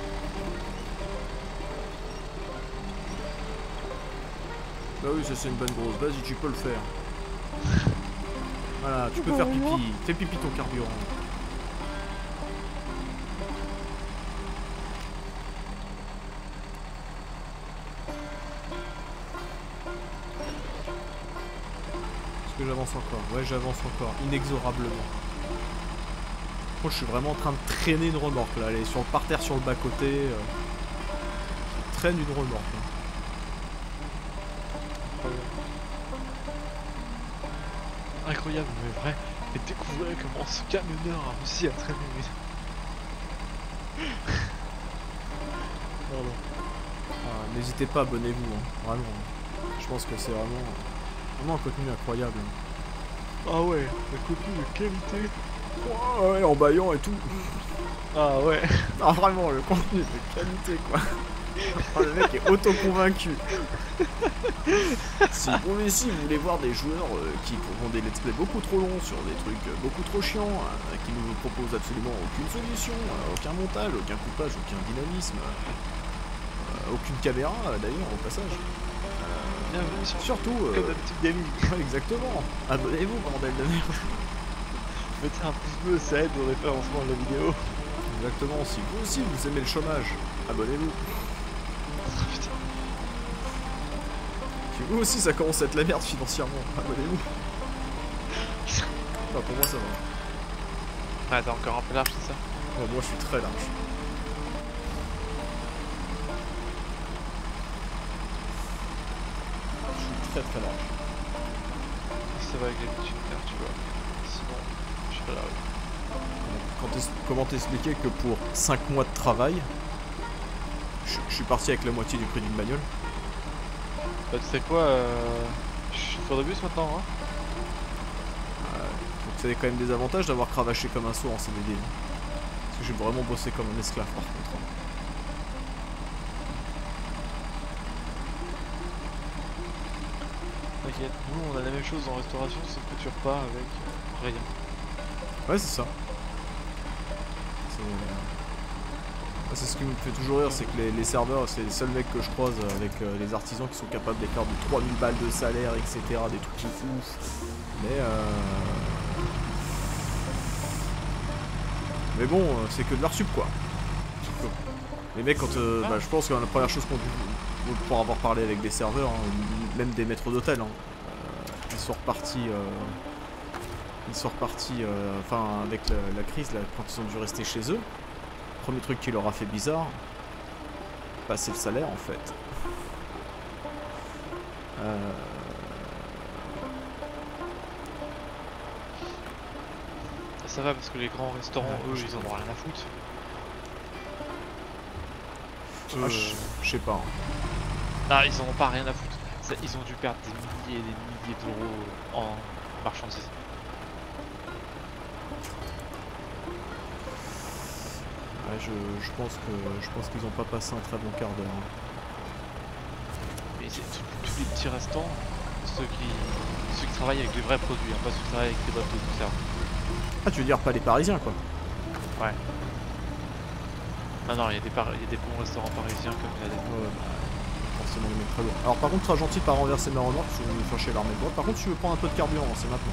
Bah oui, ça c'est une bonne grosse. Vas-y, tu peux le faire. Voilà, tu peux faire pipi. Fais pipi ton carburant. Est-ce que j'avance encore? Ouais, j'avance encore, inexorablement. Moi, je suis vraiment en train de traîner une remorque là. Elle est sur le parterre sur le bas-côté. Je traîne une remorque. Hein. Incroyable, mais vrai. Et découvrir comment ce camionneur a réussi à traîner. Pardon. Ah, n'hésitez pas, abonnez-vous, hein. Vraiment. Je pense que c'est vraiment un contenu incroyable. Ah ouais, le contenu de qualité. Oh, ouais, en baillant et tout. Ah ouais. Ah vraiment, le contenu de qualité quoi. Oh, le mec est auto-convaincu. Si vous voulez voir des joueurs qui font des let's play beaucoup trop longs sur des trucs beaucoup trop chiants, qui ne vous proposent absolument aucune solution, aucun montage, aucun coupage, aucun dynamisme, aucune caméra d'ailleurs au passage. bienvenue sur Surtout... Comme d'habitude gaming. Ouais, exactement. Abonnez-vous, bordel de merde. Mettez un pouce bleu, ça aide au référencement de la vidéo. Exactement, si vous aussi vous aimez le chômage, abonnez-vous. Putain. Si vous aussi ça commence à être la merde financièrement, abonnez-vous. Enfin, pour moi ça va. Ah, t'es encore un peu large, c'est ça? Ouais, moi je suis très large. Je suis très très large. Ça va avec l'habitude, tu vois. Sinon, je suis pas là. Comment t'expliquer que pour 5 mois de travail, je suis parti avec la moitié du prix d'une bagnole? Bah, tu sais quoi, je suis sur le bus maintenant, hein. Donc ça a quand même des avantages d'avoir cravaché comme un sourd en CDD. Parce que j'ai vraiment bossé comme un esclave par contre. T'inquiète, nous on a la même chose en restauration, sauf que tu repars avec rien. Ouais, c'est ça. C'est ce qui me fait toujours rire, c'est que les serveurs, c'est les seuls mecs que je croise avec les artisans qui sont capables d'écart de 3000 balles de salaire, etc. Des trucs de fou. Mais bon, c'est que de leur sub quoi. Les mecs, quand bah, je pense que la première chose qu'on pour avoir parlé avec des serveurs, hein, même des maîtres d'hôtel, hein, ils sont repartis. Enfin, avec la crise, là, quand ils ont dû rester chez eux. Premier truc qui leur a fait bizarre, bah, c'est le salaire en fait. Ça va parce que les grands restaurants, eux, ils en ont rien à foutre. Je sais pas. Hein. Ah, ils en ont pas rien à foutre. Ils ont dû perdre des milliers et des milliers d'euros en marchandises. Ouais, je pense qu'ils ont pas passé un très bon quart d'heure. Hein. Mais c'est tous les petits restaurants, ceux qui travaillent avec des vrais produits, hein, pas ceux qui travaillent avec des boîtes de conserve. Ah, tu veux dire pas les Parisiens quoi? Ouais. Non, il y a des bons restaurants parisiens comme il y a des... Ouais, forcément les mecs très lourds. Alors par contre, très gentil de pas renverser ma remorque, je vais me faire chier l'armée de bois. Par contre, si tu veux prendre un peu de carburant, c'est maintenant.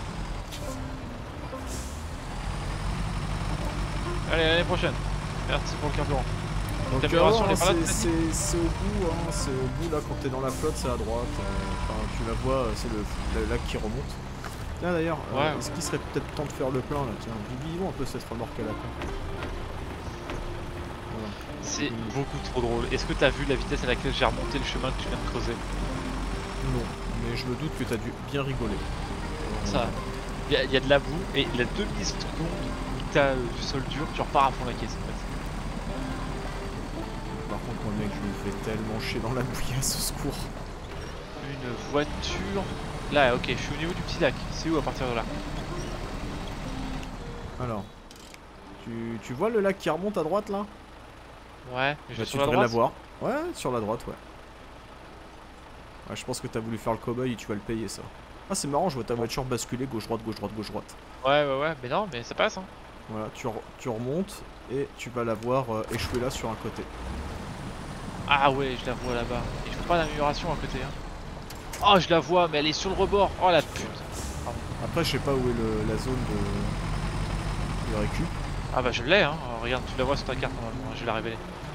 Allez, l'année prochaine. Merci pour le carburant. Donc c'est au bout, hein, c'est au bout là quand t'es dans la flotte, c'est à droite. Enfin, tu la vois, c'est le lac qui remonte. Là d'ailleurs, ouais. Est-ce qu'il serait peut-être temps de faire le plein là? Tiens, vivons un peu cette remorque à la con. Voilà. C'est beaucoup trop drôle. Est-ce que t'as vu la vitesse à laquelle j'ai remonté le chemin que tu viens de creuser? Non, mais je me doute que t'as dû bien rigoler. Ça, il y a de la boue et la demi-seconde où t'as du sol dur, tu repars à fond la caisse en fait. Par contre, moi, mec, je me fais tellement chier dans la bouillasse, au secours. Une voiture. Là, ok, je suis au niveau du petit lac. C'est où à partir de là? Alors, tu vois le lac qui remonte à droite là? Ouais, je Bah, suis tu sur la devrais droite. la voir. Ouais, sur la droite, ouais. Ouais, je pense que t'as voulu faire le cow-boy et tu vas le payer ça. Ah, c'est marrant, je vois ta voiture basculer gauche-droite, gauche-droite, gauche-droite. Ouais, mais non, mais ça passe hein. Voilà, tu remontes et tu vas la voir échouer là sur un côté. Ah ouais, je la vois là-bas. Et je vois pas d'amélioration à côté hein. Oh, je la vois, mais elle est sur le rebord. Oh la pute. Pardon. Après, je sais pas où est la zone de récup. Ah bah je l'ai hein. Regarde, tu la vois sur ta carte normalement. Je vais la révéler.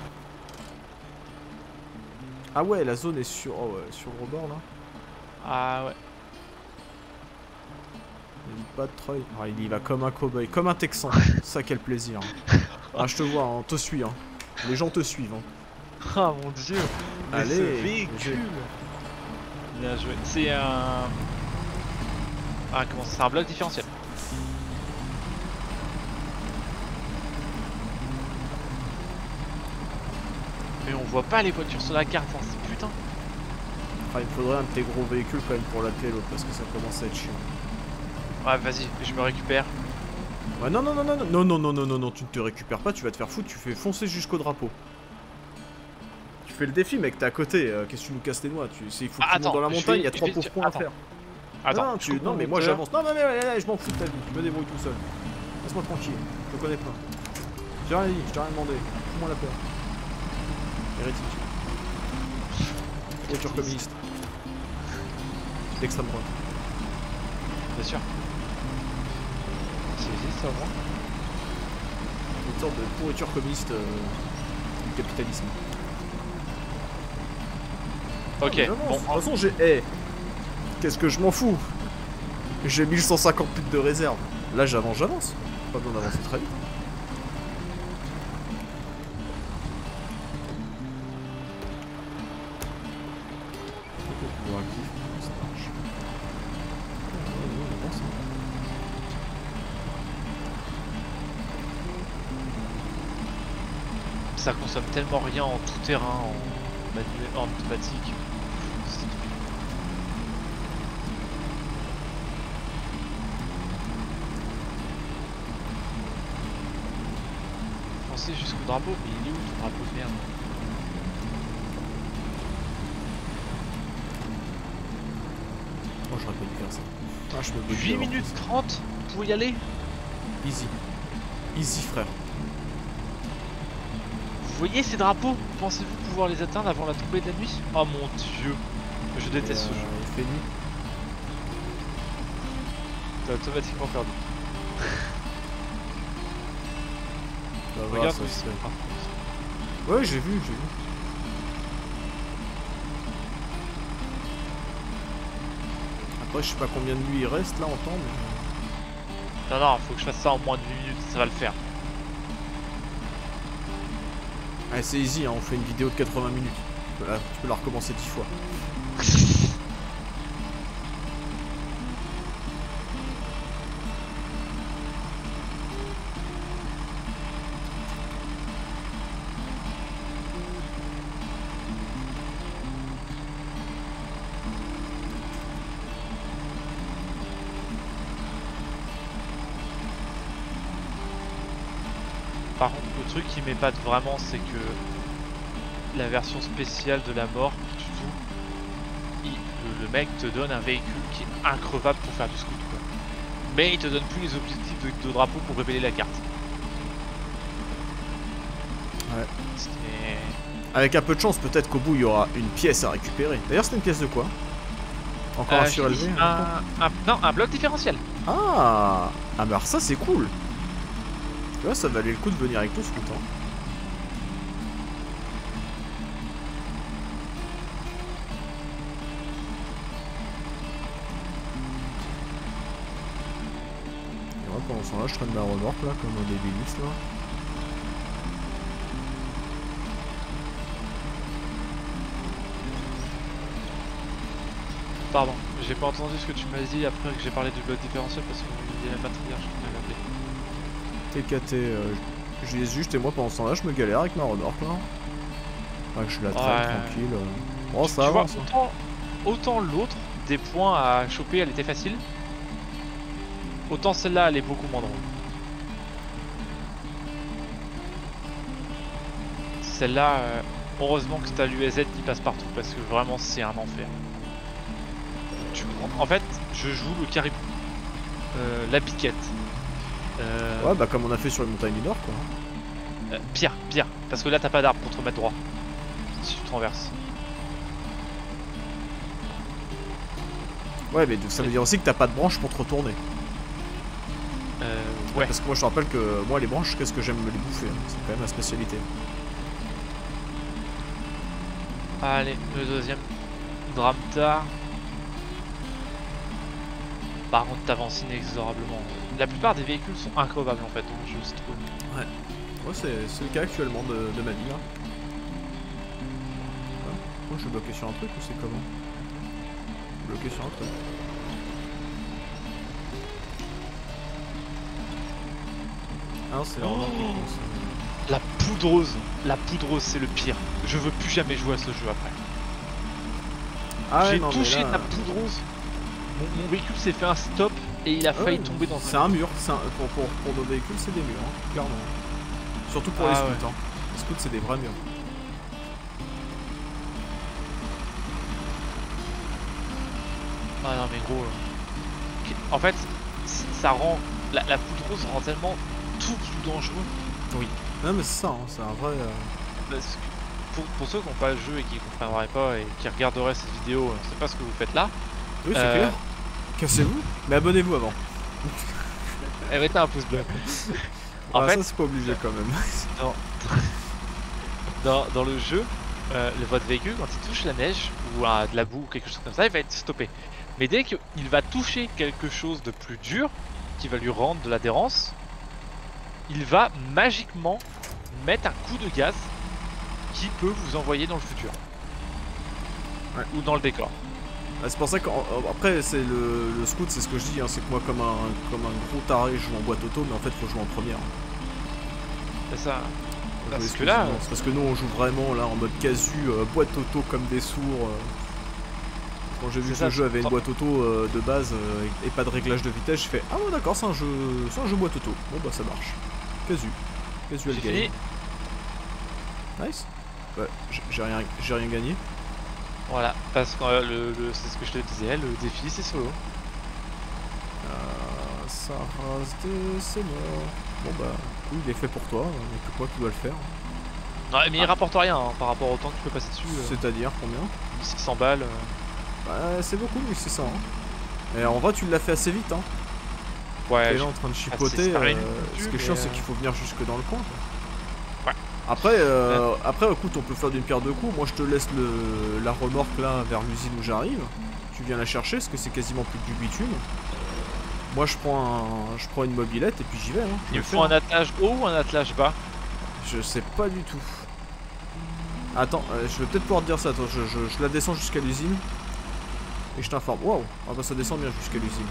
Ah ouais, la zone est sur le rebord là. Ah ouais. Il dit pas de treuil. Ah, il y va comme un cow-boy, comme un texan. Ça, quel plaisir. Ah, je te vois, on te suit. Hein. Les gens te suivent. Hein. Ah mon dieu. Mais allez, ce véhicule. Bien joué. C'est un... Ah comment ça? C'est un bloc différentiel. Mais on voit pas les voitures sur la carte, hein. C'est putain. Ah, il me faudrait un de tes gros véhicules quand même pour l'atteler l'autre parce que ça commence à être chiant. Ouais vas-y, je me récupère. Ouais, non, tu ne te récupères pas, tu vas te faire foutre, tu fais foncer jusqu'au drapeau. Tu fais le défi mec, t'es à côté, qu'est-ce que tu nous casses les noix? Il faut que tu montes dans la montagne, il y a 3 pauvres points à faire. Attends, non mais moi j'avance. Non mais je m'en fous de ta vie, je me débrouille tout seul. Laisse-moi tranquille, je connais pas. J'ai rien dit, je t'ai rien demandé. Fous-moi la peur. Hérétique. Voiture communiste. d'extrême droite. Bien sûr. C'est ça, moi. Une sorte de pourriture communiste du capitalisme. Ok, Bon, bon. de toute façon, j'ai. Hey, qu'est-ce que je m'en fous? J'ai 1150 putes de réserve. Là, j'avance. Pas besoin d'avancer très vite. Ça marche. On avance. Ça consomme tellement rien en tout terrain, en manuel, en automatique. Pensez jusqu'au drapeau, mais il est où ton drapeau de merde? Oh, j'aurais pas dû faire ça. Ah, je me bug 8 avant. minutes 30 pour y aller? Easy. Easy, frère. Vous voyez ces drapeaux? Pensez-vous pouvoir les atteindre avant la tombée de la nuit? Oh mon dieu, je déteste ce jeu. Il fait nuit. T'as automatiquement perdu. Ça va, Regarde ça où ils se sont. fait. Ouais, j'ai vu. Après, je sais pas combien de nuits il reste là en temps, mais... Non, faut que je fasse ça en moins de 8 minutes, ça va le faire. Ah, c'est easy, hein, on fait une vidéo de 80 minutes. Tu peux la recommencer 10 fois. Par contre, le truc qui m'épate vraiment, c'est que la version spéciale de la mort, du tout, le mec te donne un véhicule qui est increvable pour faire du scout, quoi. Mais il te donne plus les objectifs de drapeau pour révéler la carte. Ouais. C'est... Avec un peu de chance, peut-être qu'au bout il y aura une pièce à récupérer. D'ailleurs, c'était une pièce de quoi? Encore un surélevé? Non, un bloc différentiel. Ah, mais alors ça c'est cool. Tu vois, ça valait le coup de venir avec nous ce coup. Et moi, pendant ce temps-là, je traîne ma remorque là, comme un débiliste là. Pardon, j'ai pas entendu ce que tu m'as dit après que j'ai parlé du bloc différentiel parce qu'il y a la matriarche qui m'avait appelé. TKT, j'y ai juste et moi pendant ce temps-là, je me galère avec ma remorque là. Ouais, je la traîne tranquille. Oh, ça tu vois, avance. autant l'autre, des points à choper, elle était facile. Autant celle-là, elle est beaucoup moins drôle. Celle-là, heureusement que t'as l'USZ qui passe partout parce que vraiment c'est un enfer. En fait, je joue le caribou, la piquette. Ouais, bah comme on a fait sur les montagnes du Nord quoi. Pire, parce que là t'as pas d'arbre pour te remettre droit. Si tu te renverses. Ouais, mais ça veut dire aussi que t'as pas de branche pour te retourner. Ouais. Parce que moi je te rappelle que moi les branches, qu'est-ce que j'aime me les bouffer, hein. C'est quand même ma spécialité. Allez, le deuxième drame tard. Par contre, t'avances inexorablement. La plupart des véhicules sont increvables en fait dans le jeu, je trouve. Ouais. Ouais, c'est le cas actuellement de ma vie là. Moi je suis bloqué sur un truc ou c'est comment? Bloqué sur un truc. Ah non, c'est vraiment La poudreuse c'est le pire. Je veux plus jamais jouer à ce jeu après. Ah ouais, j'ai non, touché là, la poudreuse. Mon véhicule s'est fait un stop et il a failli tomber dans c'est un mur. Pour nos véhicules, c'est des murs, hein, clairement. Surtout pour les scouts. Ouais. Hein. Les scouts, c'est des vrais murs. Ah non mais gros. En fait, ça rend. La poudreuse rend tellement tout plus dangereux. Oui. Non mais c'est ça, hein, c'est un vrai. Parce que pour ceux qui n'ont pas le jeu et qui ne comprendraient pas et qui regarderaient cette vidéo, c'est pas ce que vous faites là. Oui, c'est clair. Cassez-vous, mais abonnez-vous avant. Mettez un pouce bleu. En fait, ça c'est pas obligé quand même. dans le jeu, votre véhicule, quand il touche la neige ou de la boue ou quelque chose comme ça, il va être stoppé. Mais dès qu'il va toucher quelque chose de plus dur, qui va lui rendre de l'adhérence, il va magiquement mettre un coup de gaz qui peut vous envoyer dans le futur. Ouais. Ou dans le décor. C'est pour ça qu'après c'est le scout, c'est ce que je dis, hein, c'est que moi comme un gros taré je joue en boîte auto, mais en fait faut jouer en première. C'est ça. Parce que là, c'est parce que nous on joue vraiment là en mode casu, boîte auto comme des sourds. Quand j'ai vu que le jeu avait une boîte auto de base et pas de réglage de vitesse, je fais ah ouais d'accord, c'est un jeu boîte auto. Bon bah ça marche. Casual game. Nice. Ouais, j'ai rien gagné. Voilà, parce que c'est ce que je te disais, le défi c'est solo. Ça rase de c'est mort. Bon bah, oui, il est fait pour toi, il n'y a que toi qui dois le faire. Non, mais il rapporte rien hein, par rapport au temps que tu peux passer dessus. C'est-à-dire combien 600 balles. Bah, c'est beaucoup, 1600. Hein. Et en vrai, tu l'as fait assez vite. Hein. Ouais. T'es là en train de chipoter. Ce qui est chiant, c'est qu'il faut venir jusque dans le coin. Quoi. Ouais. Après, écoute, on peut faire d'une pierre deux coups. Moi, je te laisse la remorque là vers l'usine où j'arrive. Tu viens la chercher, parce que c'est quasiment plus que du bitume. Moi, je prends une mobilette et puis j'y vais. Hein. Il me faut un attelage haut ou un attelage bas? Je sais pas du tout. Attends, je vais peut-être pouvoir te dire ça. Attends, je la descends jusqu'à l'usine. Et je t'informe. Waouh! Ah bah ça descend bien jusqu'à l'usine.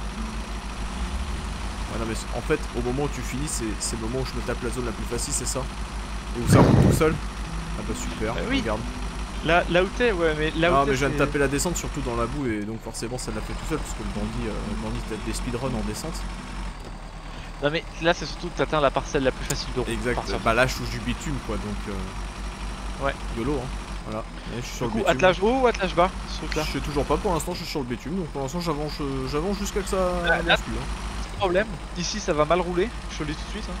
Ouais, non, mais en fait, au moment où tu finis, c'est le moment où je me tape la zone la plus facile, c'est ça? Et où ça roule tout seul? Ah bah super, oui. Regarde. Là où t'es, ouais, mais là où non, mais je viens de taper la descente, surtout dans la boue, et donc forcément ça l'a fait tout seul, parce que le bandit tape des speedruns en descente. Non, mais là c'est surtout que t'atteins la parcelle la plus facile de route. Exact, bah là je touche du bitume, quoi, donc. Ouais. YOLO, hein. Voilà, et je suis sur du coup, le bitume. attelage haut ou attelage bas ce truc là? Je sais toujours pas, pour l'instant je suis sur le bitume, donc pour l'instant j'avance jusqu'à que ça avance plus. Hein. Problème, ici ça va mal rouler, je te le dis tout de suite.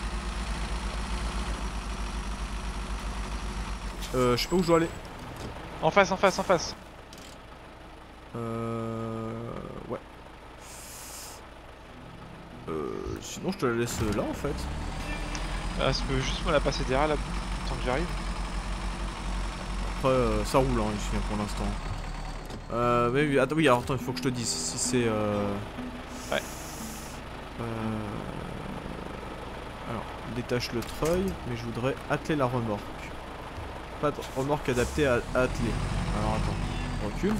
Hein. Je sais pas où je dois aller. En face. Ouais. Sinon je te la laisse là en fait. Je peux juste me la passer derrière la boue, tant que j'arrive. Après ça roule hein, ici pour l'instant. Mais attends, oui, alors attends, il faut que je te dise si c'est Ouais. Alors, détache le treuil, mais je voudrais atteler la remorque. Pas de remorque adaptée à atteler. Alors attends, recule.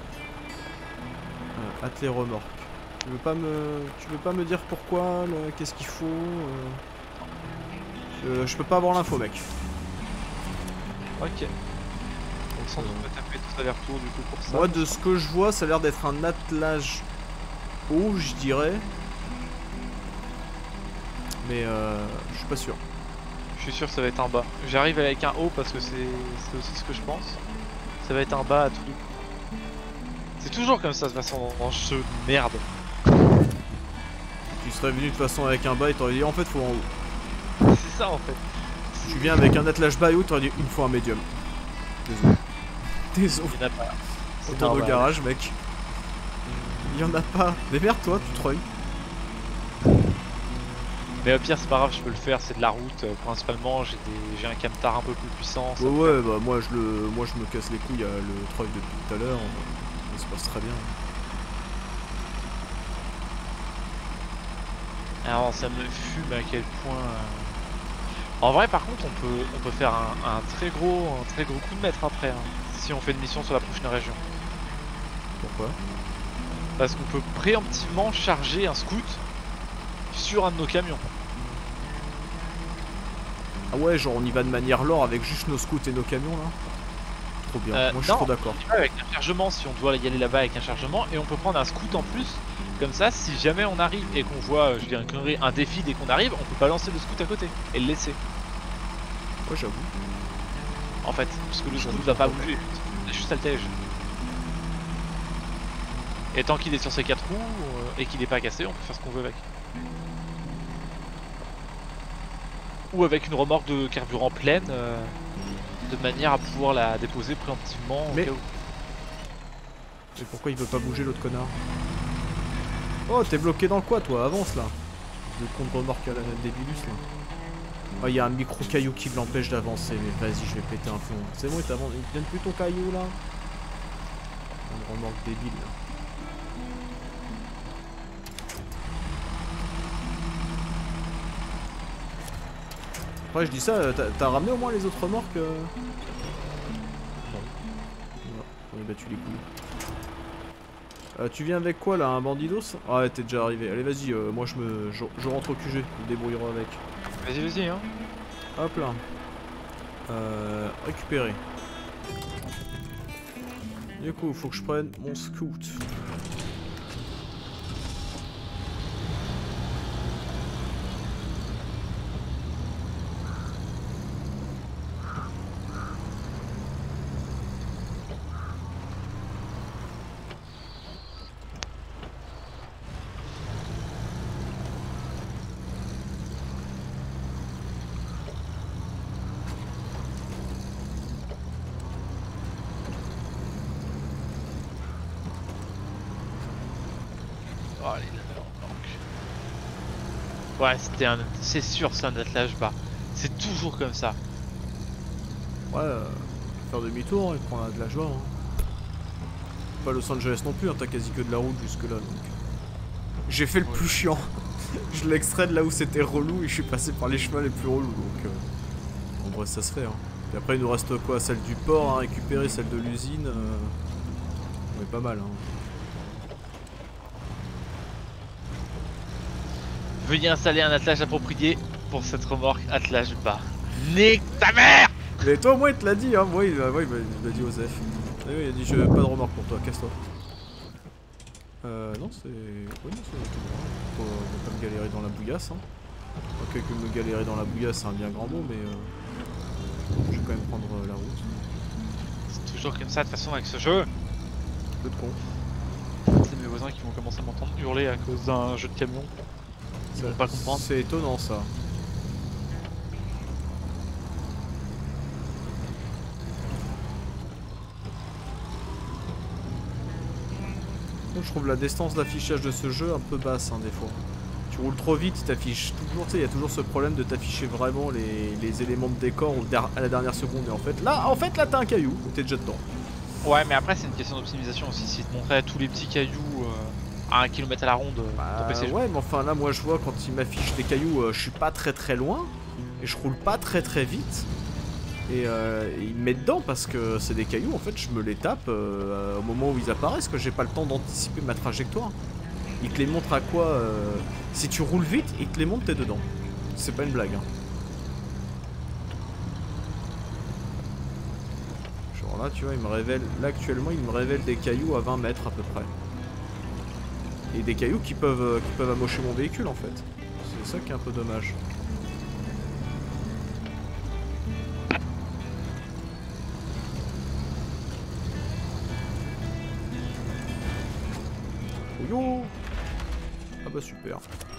Atteler remorque. Tu veux pas me dire pourquoi, qu'est-ce qu'il faut je peux pas avoir l'info, mec. Ok. Donc sans doute me taper tout aller-retour du coup pour ça. Moi, de ce que je vois, ça a l'air d'être un attelage haut, je dirais. Mais je suis pas sûr. Je suis sûr que ça va être un bas. J'arrive avec un haut parce que c'est aussi ce que je pense. Ça va être un bas à tout. C'est toujours comme ça de toute façon dans ce jeu de merde. Tu serais venu de toute façon avec un bas et t'aurais dit en fait faut en haut. C'est ça en fait. Tu viens avec un attelage bas et haut, t'aurais dit il me faut un médium. Désolé. Désolé. Il y en a pas. Autour de garage, mec. Il y en a pas. Démerde-toi, tu treuilles. Mais au pire c'est pas grave, je peux le faire, c'est de la route. Principalement j'ai un camtar un peu plus puissant. Ouais, bah moi je me casse les couilles à le treuil depuis tout à l'heure. Ça se passe très bien. Alors ça me fume à quel point. En vrai par contre on peut faire un très gros coup de maître après hein, si on fait une mission sur la prochaine région. Pourquoi? Parce qu'on peut préemptivement charger un scout sur un de nos camions. Ah ouais, genre on y va de manière lore avec juste nos scouts et nos camions là. Trop bien, moi je suis trop d'accord. On y va avec un chargement si on doit y aller là-bas avec un chargement et on peut prendre un scout en plus. Comme ça, si jamais on arrive et qu'on voit, je dirais un défi dès qu'on arrive, on peut balancer le scout à côté et le laisser. Ouais, j'avoue. En fait, parce que le scout va pas bouger, c'est juste altège. Et tant qu'il est sur ses 4 roues et qu'il est pas cassé, on peut faire ce qu'on veut avec. Ou avec une remorque de carburant pleine, de manière à pouvoir la déposer préemptivement au cas où. Et pourquoi il veut pas bouger l'autre connard? Oh, t'es bloqué dans le quoi toi? Avance là. Le contre-remorque à la débilus là. Oh, il y a un micro caillou qui l'empêche d'avancer, mais vas-y, je vais péter un plomb. C'est bon, il donne plus ton caillou là. Un remorque débile là. Après, je dis ça, t'as ramené au moins les autres remorques Non. On a battu les couilles. Tu viens avec quoi là? Un bandidos? Ah ouais, t'es déjà arrivé. Allez, vas-y, moi je rentre au QG. Je me débrouillerai avec. Vas-y, vas-y, hein. Hop là. Récupérer. Du coup, faut que je prenne mon scout. Oh, les ouais, c'est sûr, c'est un attelage bas. C'est toujours comme ça. Ouais, faire demi-tour et prendre de la joie. Hein. Pas Los Angeles non plus, hein, t'as quasi que de la route jusque là. Donc. J'ai fait le plus chiant. Je l'extrais de là où c'était relou et je suis passé par les chemins les plus relous. Donc en vrai, ça se fait. Hein. Et après, il nous reste quoi? Celle du port à récupérer, celle de l'usine. On est pas mal. Hein. Veuillez installer un attelage approprié pour cette remorque attelage bas. Nique ta mère! Mais toi, moi, il te l'a dit, hein. Moi, il m'a dit Osef. Il a dit, je veux pas de remorque pour toi, casse-toi. Non, c'est. Oui, non, c'est tout droit. Faut pas me galérer dans la bouillasse. Hein. Ok, que me galérer dans la bouillasse, c'est un bien grand mot, mais. Je vais quand même prendre la route. C'est toujours comme ça, de toute façon, avec ce jeu. Peu de con. C'est mes voisins qui vont commencer à m'entendre hurler à cause d'un jeu de camion. Ils vont pas comprendre. C'est étonnant ça. Je trouve la distance d'affichage de ce jeu un peu basse hein, des fois. Tu roules trop vite, il t'affiche toujours, tu sais, il y a toujours ce problème de t'afficher vraiment les éléments de décor à la dernière seconde. Et en fait là t'as un caillou, t'es déjà dedans. Ouais, mais après c'est une question d'optimisation aussi. Si te montrait tous les petits cailloux à 1 km à la ronde, ton PC. Ouais, mais enfin là, moi je vois quand il m'affiche des cailloux, je suis pas très loin et je roule pas très vite. Et il me met dedans parce que c'est des cailloux, en fait, je me les tape au moment où ils apparaissent, que j'ai pas le temps d'anticiper ma trajectoire. Il te les montre à quoi si tu roules vite, il te les montre, t'es dedans. C'est pas une blague. Hein. Genre là, tu vois, il me révèle. Là, actuellement, il me révèle des cailloux à 20 mètres à peu près. Et des cailloux qui peuvent amocher mon véhicule, en fait. C'est ça qui est un peu dommage. Yo. Ah bah super.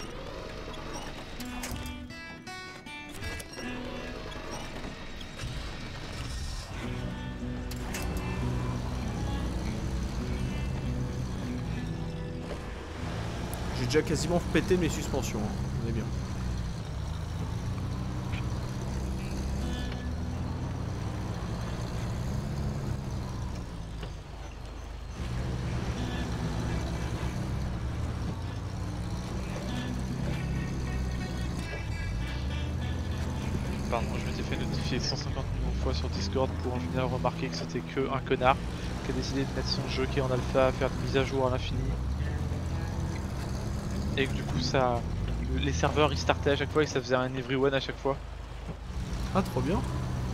J'ai déjà quasiment pété mes suspensions, hein. On est bien. Pardon, je m'étais fait notifier 150 millions de fois sur Discord pour en finir remarquer que c'était que un connard qui a décidé de mettre son jeu qui est en alpha à faire des mises à jour à l'infini. Et que du coup ça, les serveurs restartaient à chaque fois et ça faisait un everyone à chaque fois. Ah trop bien.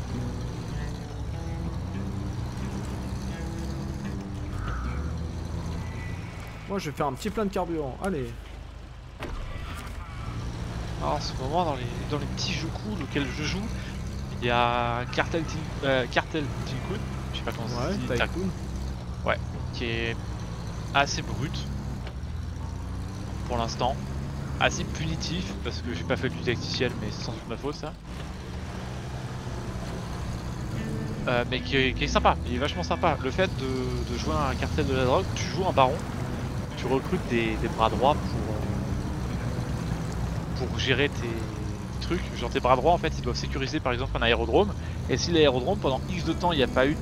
Moi je vais faire un petit plein de carburant, allez. Alors, en ce moment dans les petits jeux cool auxquels je joue, il y a Cartel Tycoon, je sais pas comment ça se dit, Tycoon. Ouais, qui est assez brut pour l'instant, assez punitif parce que j'ai pas fait du tacticiel mais c'est sans doute ma faute ça. mais qui est sympa, il est vachement sympa. Le fait de jouer à un cartel de la drogue, tu joues un baron, tu recrutes des bras droits pour gérer tes trucs. Genre tes bras droits en fait ils doivent sécuriser par exemple un aérodrome, et si l'aérodrome pendant X de temps il n'y a pas eu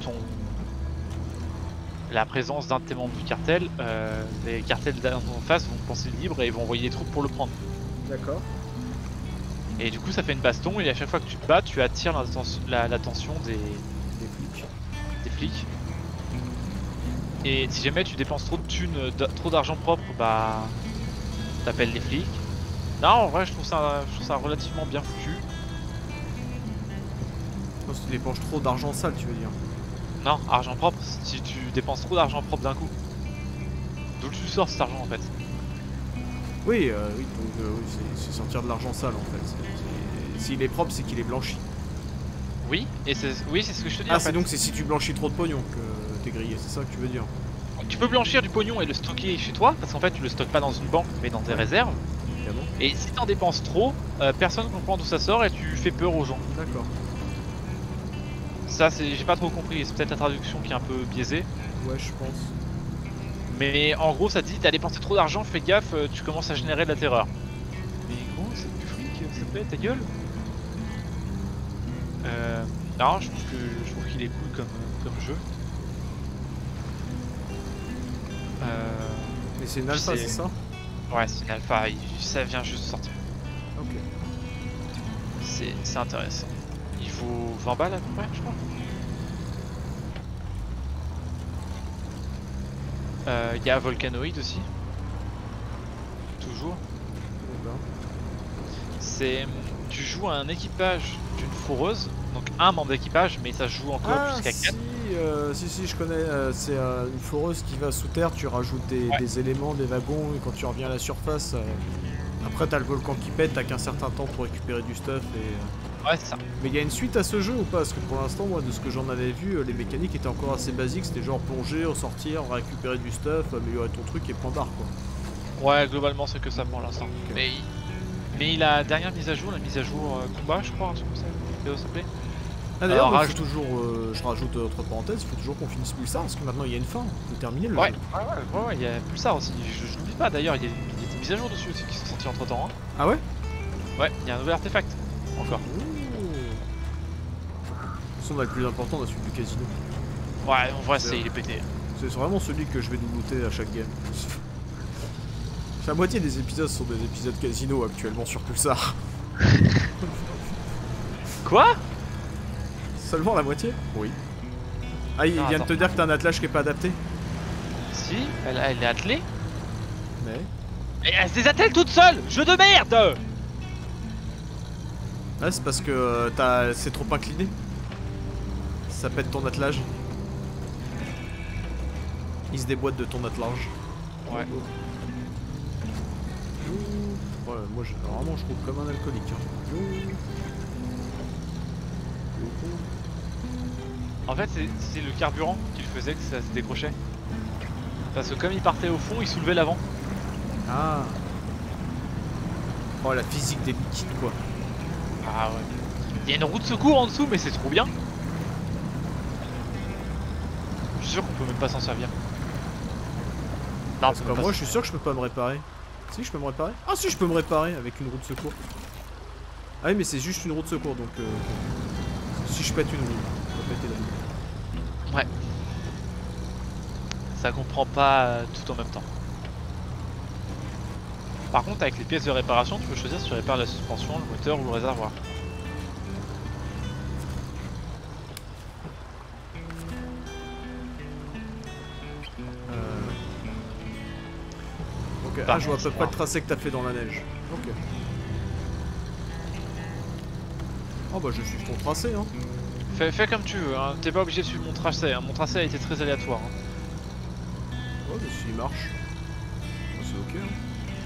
la présence d'un de tes membres du cartel, les cartels en face vont penser libre et vont envoyer des troupes pour le prendre. D'accord. Et du coup ça fait une baston, et à chaque fois que tu te bats tu attires l'attention des flics. Et si jamais tu dépenses trop de thunes, trop d'argent propre, bah t'appelles les flics. Non, en vrai je trouve ça relativement bien foutu. Si tu dépenses trop d'argent sale, tu veux dire? Non, argent propre, si tu dépenses trop d'argent propre d'un coup. D'où tu sors cet argent en fait? Oui, oui, donc oui, c'est sortir de l'argent sale en fait. S'il est propre, c'est qu'il est blanchi. Oui, et c'est ce que je te dis. Ah, en c'est fait. donc c'est si tu blanchis trop de pognon que t'es grillé, c'est ça que tu veux dire? Tu peux blanchir du pognon et le stocker chez toi, parce qu'en fait tu le stockes pas dans une banque mais dans tes réserves. Évidemment. Et si t'en dépenses trop, personne comprend d'où ça sort et tu fais peur aux gens. D'accord. Ça j'ai pas trop compris, c'est peut-être la traduction qui est un peu biaisée. Ouais, je pense. Mais en gros ça dit t'as dépensé trop d'argent, fais gaffe, tu commences à générer de la terreur. Mais gros c'est du fric, s'il te plaît, ta gueule. Non, je trouve qu'il est cool comme jeu. Mais c'est une alpha, c'est ça? Ouais, c'est une alpha, ça vient juste de sortir. Ok. C'est intéressant. Il faut 20 balles à peu près, je crois. Il y a Volcanoid aussi. Toujours. Tu joues à un équipage d'une foreuse, donc un membre d'équipage, mais ça se joue encore jusqu'à 4. Si, je connais. C'est une foreuse qui va sous terre, tu rajoutes des éléments, des wagons, et quand tu reviens à la surface, après t'as le volcan qui pète, t'as qu'un certain temps pour récupérer du stuff. Ouais, c'est ça. Mais il y a une suite à ce jeu ou pas? Parce que pour l'instant, moi, de ce que j'en avais vu, les mécaniques étaient encore assez basiques, c'était genre plonger, ressortir, récupérer du stuff, améliorer ton truc et point barre quoi. Ouais, globalement c'est que ça pour l'instant. Okay. Mais la dernière mise à jour, la mise à jour combat, je crois, un truc comme ça, ça s'appelait. Ah d'ailleurs, moi, je rajoute entre parenthèses, il faut toujours qu'on finisse Pulsar parce que maintenant il y a une fin, il faut terminer le jeu. Ouais, il y a Pulsar aussi, je n'oublie pas d'ailleurs, il y a des mises à jour dessus aussi qui sont sorties entre temps. Hein. Ah ouais? Ouais, il y a un nouvel artefact, encore. On a le plus important dans celui du casino. Ouais, en vrai, il est pété. C'est vraiment celui que je vais nous looter à chaque game. La moitié des épisodes sont des épisodes casino actuellement sur Pulsar. Quoi? Seulement la moitié? Oui. Ah, il vient de te dire que t'as un attelage qui est pas adapté? Si, elle est attelée. Mais... Et elle se désattelle toute seule! Jeu de merde! Ah, c'est parce que c'est trop incliné. Ça pète ton attelage. Il se déboîte de ton attelage. Ouais. Ouais, moi vraiment je roule comme un alcoolique. Hein. En fait c'est le carburant qui le faisait que ça se décrochait. Parce que comme il partait au fond, il soulevait l'avant. Ah. Oh la physique des liquides quoi. Ah ouais. Il y a une roue de secours en dessous mais c'est trop bien. Je suis sûr qu'on peut même pas s'en servir. Non, parce que moi je suis sûr que je peux pas me réparer. Si, je peux me réparer? Ah si, je peux me réparer avec une roue de secours. Ah oui, mais c'est juste une roue de secours, donc si je pète une roue, je peux péter la roue. Ouais. Ça comprend pas tout en même temps. Par contre, avec les pièces de réparation, tu peux choisir si tu répares la suspension, le moteur ou le réservoir. Ok, ah, je vois à peu près le tracé que t'as fait dans la neige. Ok. Oh bah je suis ton tracé hein. Fais comme tu veux, hein. T'es pas obligé de suivre mon tracé, hein. Mon tracé a été très aléatoire. Hein. Ouais, bah s'il marche, c'est ok. Hein.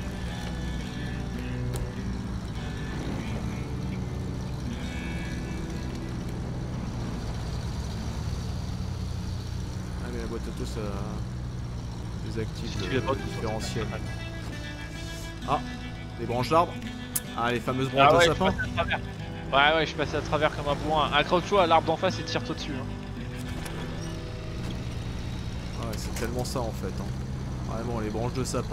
Ah mais la boîte auto ça désactive le différentiel. Ah, des branches d'arbres. Ah, les fameuses branches de sapin. Ouais, je suis passé à travers comme un bourrin. Accroche-toi à l'arbre d'en face et tire-toi dessus. Hein. Ouais, c'est tellement ça en fait. Hein. Vraiment, les branches de sapin.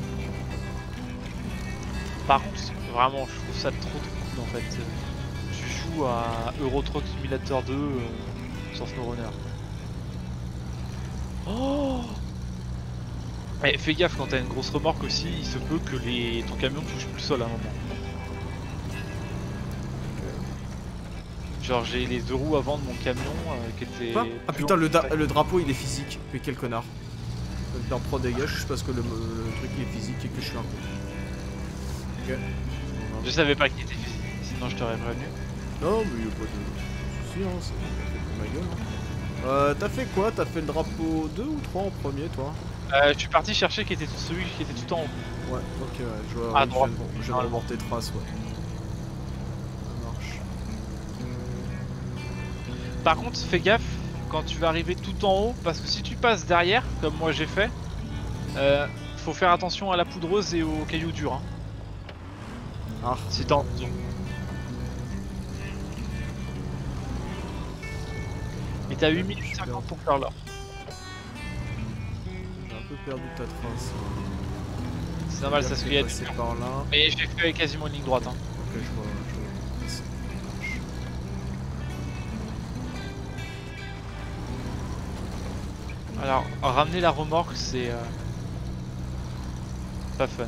Par contre, vraiment, je trouve ça trop cool en fait. Tu joues à Euro Truck Simulator 2 sur SnowRunner. Oh! Et fais gaffe quand t'as une grosse remorque aussi, il se peut que ton camion touche plus le sol à un moment. Genre j'ai les 2 roues avant de mon camion qui étaient... Quoi? Ah putain, le drapeau il est physique. Mais quel connard. Dans pro dégage juste parce que le truc il est physique et que je suis un con. Ok. Je savais pas qu'il était physique, sinon je t'aurais prévenu. Non mais y'a pas de... Si hein, c'est ma gueule hein. T'as fait quoi? T'as fait le drapeau 2 ou 3 en premier toi? Je suis parti chercher celui qui était tout en haut. Ouais, ok, ouais, je vois. À droite. Je vais remonter tes traces, ouais. Ça marche. Par contre, fais gaffe quand tu vas arriver tout en haut, parce que si tu passes derrière, comme moi j'ai fait, faut faire attention à la poudreuse et aux cailloux durs. Hein. Ah. Si t'en... Et t'as 8 minutes 50 pour faire là. J'ai un peu perdu ta trace. C'est normal, ça se fait par là. Mais j'ai fait quasiment une ligne droite. Hein. Ok, je vois. Alors, ramener la remorque, c'est pas fun.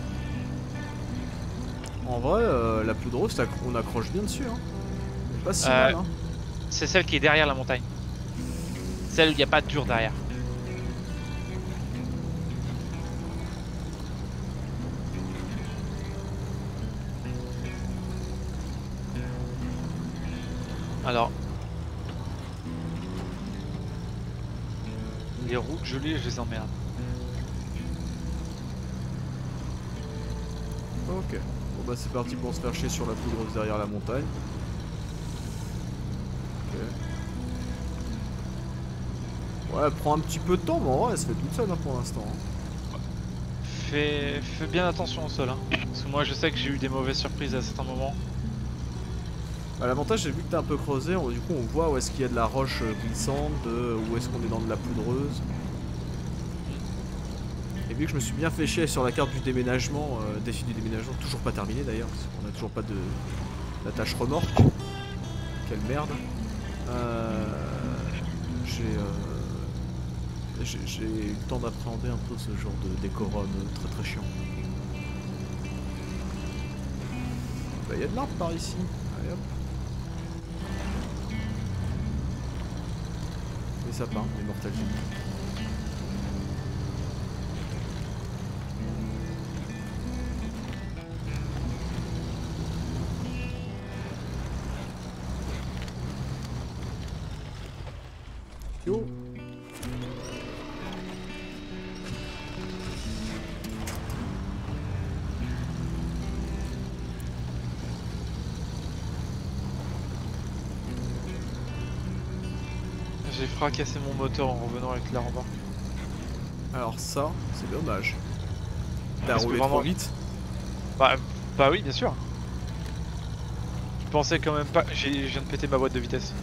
En vrai, la poudreuse, on accroche bien dessus. Hein. Pas si mal. Hein. C'est celle qui est derrière la montagne. Celle où il n'y a pas de dur derrière. Alors, les routes gelées, je les emmerde. Ok, bon bah c'est parti pour se faire chier sur la poudreuse derrière la montagne. Ok. Ouais, elle prend un petit peu de temps, mais en vrai elle se fait toute seule hein, pour l'instant. Hein. Fais bien attention au sol, hein. Parce que moi je sais que j'ai eu des mauvaises surprises à certains moments. Bah, l'avantage, j'ai vu que t'es un peu creusé, du coup on voit où est-ce qu'il y a de la roche glissante, où est-ce qu'on est dans de la poudreuse. Et vu que je me suis bien fait chier sur la carte du déménagement, défi du déménagement, toujours pas terminé d'ailleurs, parce qu'on a toujours pas de l'attache remorque. Quelle merde. J'ai eu le temps d'appréhender un peu ce genre de décorum très très chiant. Bah y a de l'arbre par ici. Allez hop. Les sapins, les mortels. Yo. J'ai fracassé mon moteur en revenant avec la remorque. Alors ça, c'est dommage. T'as Parce que roulé vraiment- trop vite. Bah oui, bien sûr. Je pensais quand même pas... Je viens de péter ma boîte de vitesse.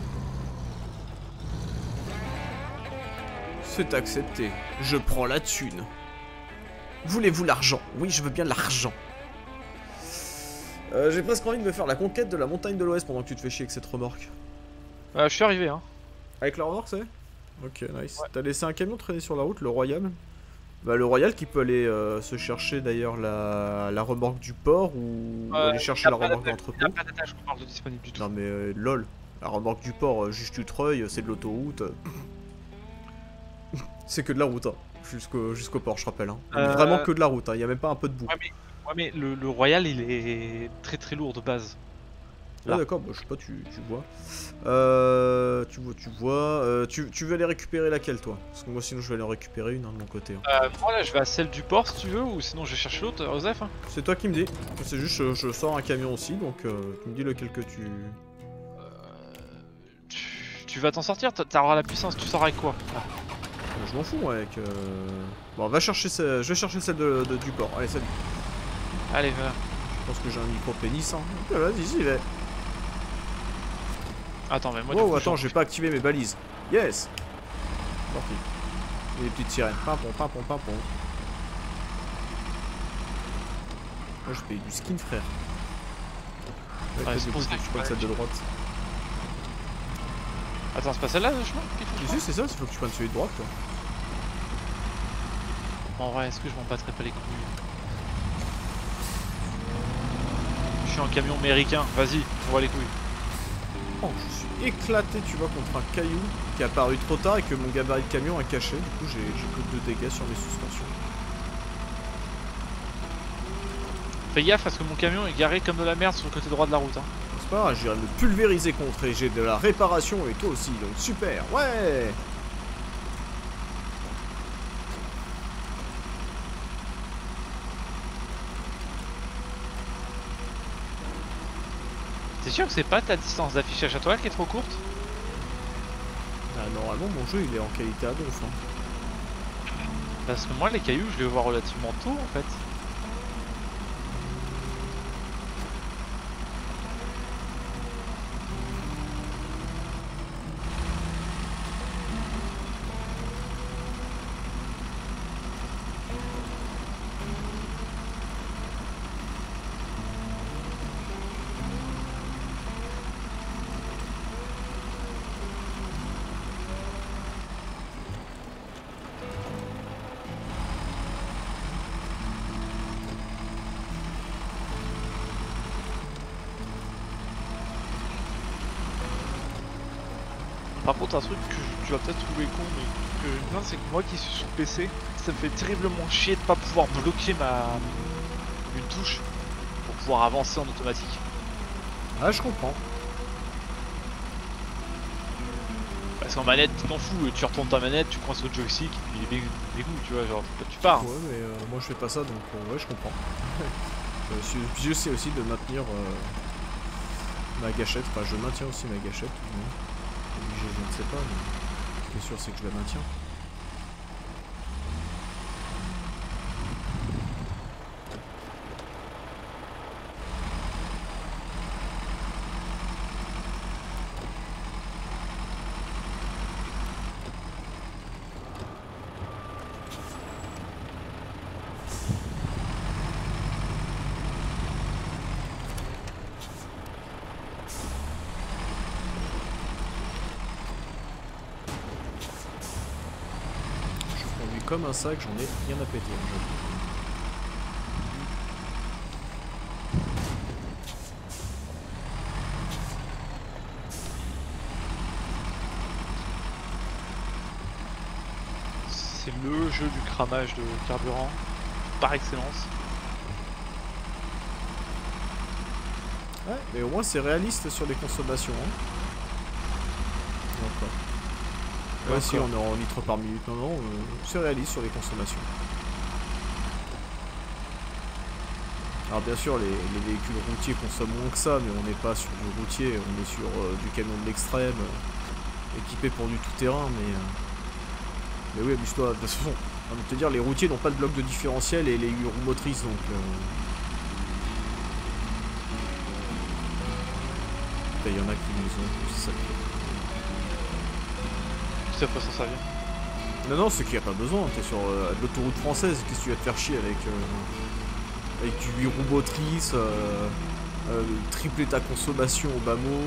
C'est accepté. Je prends la thune. Voulez-vous l'argent? Oui, je veux bien l'argent. J'ai presque envie de me faire la conquête de la montagne de l'Ouest pendant que tu te fais chier avec cette remorque. Je suis arrivé, hein. Avec la remorque, c'est? Ok, nice. Ouais. T'as laissé un camion traîner sur la route, le Royal. Bah, le Royal qui peut aller se chercher d'ailleurs la remorque du port ou aller chercher la remorque de l'entrepôt. Il n'y a pas d'attache remorque disponible du tout. Non, mais lol. La remorque du port, juste Utreuil, c'est de l'autoroute. C'est que de la route, hein. Jusqu'au port, je rappelle. Hein. Vraiment que de la route, hein. Y a même pas un peu de boue. Ouais, mais le Royal il est très très lourd de base. Ah d'accord, bah, je sais pas, tu vois. Tu veux aller récupérer laquelle toi? Parce que moi sinon je vais aller en récupérer une hein, de mon côté. Hein. Moi là je vais à celle du port si tu veux, ou sinon je vais chercher l'autre, Joseph. Hein. C'est toi qui me dis. C'est juste je sors un camion aussi, donc tu me dis lequel que tu... Tu vas t'en sortir, t'auras la puissance, tu sors avec quoi? Je m'en fous moi avec... Bon, va chercher je vais chercher celle du port. Allez, celle. Allez, voilà. Je pense que j'ai un micro pénis. Hein. Ok, vas-y, j'y vais. Attends, mais moi Wow, attends, j'ai pas activé mes balises. Yes. Parti. Et les petites sirènes. Pimpon, pimpon, pimpon. Moi je paye du skin, frère. Ouais, c'est pour ça que je prends celle de droite. Attends, c'est pas celle-là le chemin qu'il faut Si, c'est ça, il faut que tu prennes celui de droite, toi. En vrai, est-ce que je m'en battrais pas les couilles? Je suis en camion américain, vas-y, on voit les couilles. Oh, je suis éclaté, tu vois, contre un caillou qui est apparu trop tard et que mon gabarit de camion a caché. Du coup, j'ai que 2 dégâts sur mes suspensions. Fais gaffe parce que mon camion est garé comme de la merde sur le côté droit de la route. Hein. C'est pas grave, j'irai me pulvériser contre et j'ai de la réparation et toi aussi, donc super, ouais. T'es sûr que c'est pas ta distance d'affichage à toi qui est trop courte? Bah, normalement, mon jeu il est en qualité à donf. Hein. Parce que moi, les cailloux, je les vois relativement tôt en fait. Par contre, un truc que tu vas peut-être trouver con, mais que j'aime bien, c'est que moi qui suis sur PC, ça me fait terriblement chier de pas pouvoir bloquer une touche pour pouvoir avancer en automatique. Ah, je comprends. Parce qu'en manette, tu t'en fous, tu retournes ta manette, tu coinces au joystick, et puis les goûts, tu vois, genre tu pars. Ouais, mais moi je fais pas ça donc ouais, je comprends. Je sais aussi de maintenir ma gâchette, enfin je maintiens aussi ma gâchette. Je ne sais pas, mais ce qui est sûr c'est que je la maintiens. Comme un sac, j'en ai rien à péter. C'est le jeu du cramage de carburant par excellence. Ouais, mais au moins c'est réaliste sur les consommations. Hein. D'accord. Ouais, si on est en litres par minute, non, c'est réaliste sur les consommations. Alors bien sûr, les véhicules routiers consomment moins que ça, mais on n'est pas sur du routier, on est sur du camion de l'extrême, équipé pour du tout-terrain, mais oui, amuse-toi, de toute façon, on va te dire, les routiers n'ont pas de bloc de différentiel et les roues motrices, donc... Il y en a qui nous ont, c'est ça. Ça peut s'en servir. Non, c'est qu'il n'y a pas besoin, t'es sur l'autoroute française, qu'est-ce que tu vas te faire chier avec du 8 roues motrices, tripler ta consommation au bas mot.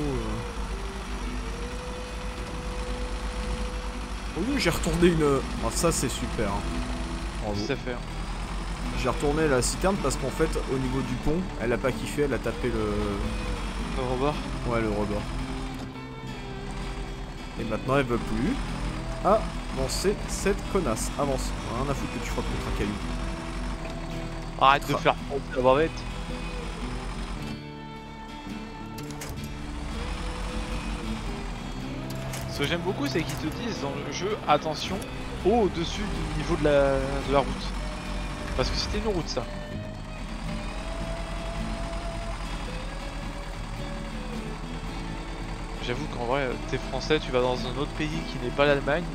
Oui, j'ai retourné une... Oh, ça c'est super. Hein. Ça fait. J'ai retourné la citerne parce qu'en fait, au niveau du pont, elle a pas kiffé, elle a tapé le rebord. Ouais, le rebord. Et maintenant, elle veut plus. Ah, bon, c'est cette connasse. Avance. Rien à foutre que tu frappes contre un caillou. Arrête de faire pomper la bavette. Ce que j'aime beaucoup, c'est qu'ils te disent dans le jeu, attention, au-dessus du niveau de la route. Parce que c'était une route, ça. J'avoue qu'en vrai, t'es français, tu vas dans un autre pays qui n'est pas l'Allemagne.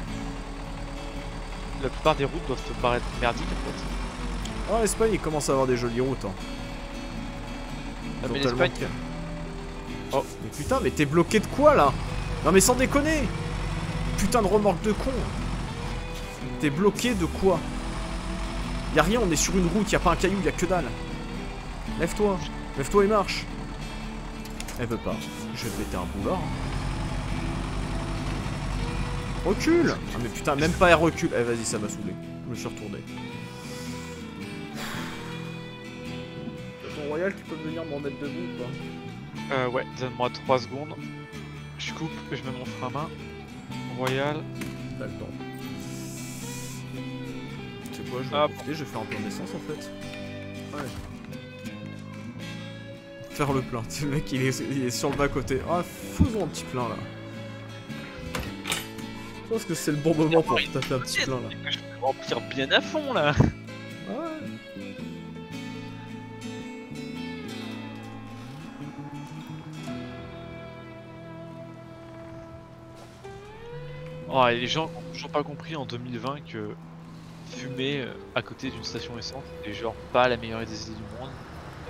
La plupart des routes doivent te paraître merdiques en fait. Oh, l'Espagne, il commence à avoir des jolies routes. Hein. Ah, mais l'Espagne... Oh, mais putain, mais t'es bloqué de quoi là? Non mais sans déconner! Putain de remorque de con! T'es bloqué de quoi? Y'a rien, on est sur une route, y'a pas un caillou, y'a que dalle. Lève-toi, lève-toi et marche. Elle veut pas. Je vais péter un boulard. Recule. Ah mais putain, même pas elle recule. Eh vas-y, ça m'a saoulé. Je me suis retourné. Ton royal qui peut venir me remettre debout ou pas? Ouais, donne-moi 3 secondes. Je coupe, je mets mon frein à main. Royal. T'as le temps. Tu sais quoi, je vais en profiter, je vais faire un plein d'essence en fait. Ouais. Faire le plein. Le mec il est sur le bas côté. Ah, faisons un petit plein là. Je pense que c'est le bon moment pour taper un petit plein là. Je vais remplir bien à fond là. Ouais. Oh, et les gens n'ont toujours pas compris en 2020 que fumer à côté d'une station essence c'est genre pas la meilleure des idées du monde.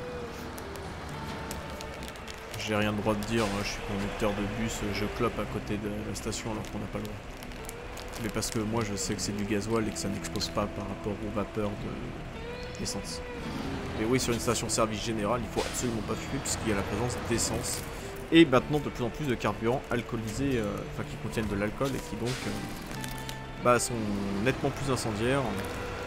J'ai rien de droit de dire, je suis conducteur de bus, je clope à côté de la station alors qu'on n'a pas le droit. Mais parce que moi je sais que c'est du gasoil et que ça n'expose pas par rapport aux vapeurs d'essence. Mais oui, sur une station-service générale, il faut absolument pas fumer puisqu'il y a la présence d'essence. Et maintenant de plus en plus de carburants alcoolisés, enfin qui contiennent de l'alcool et qui donc sont nettement plus incendiaires. Donc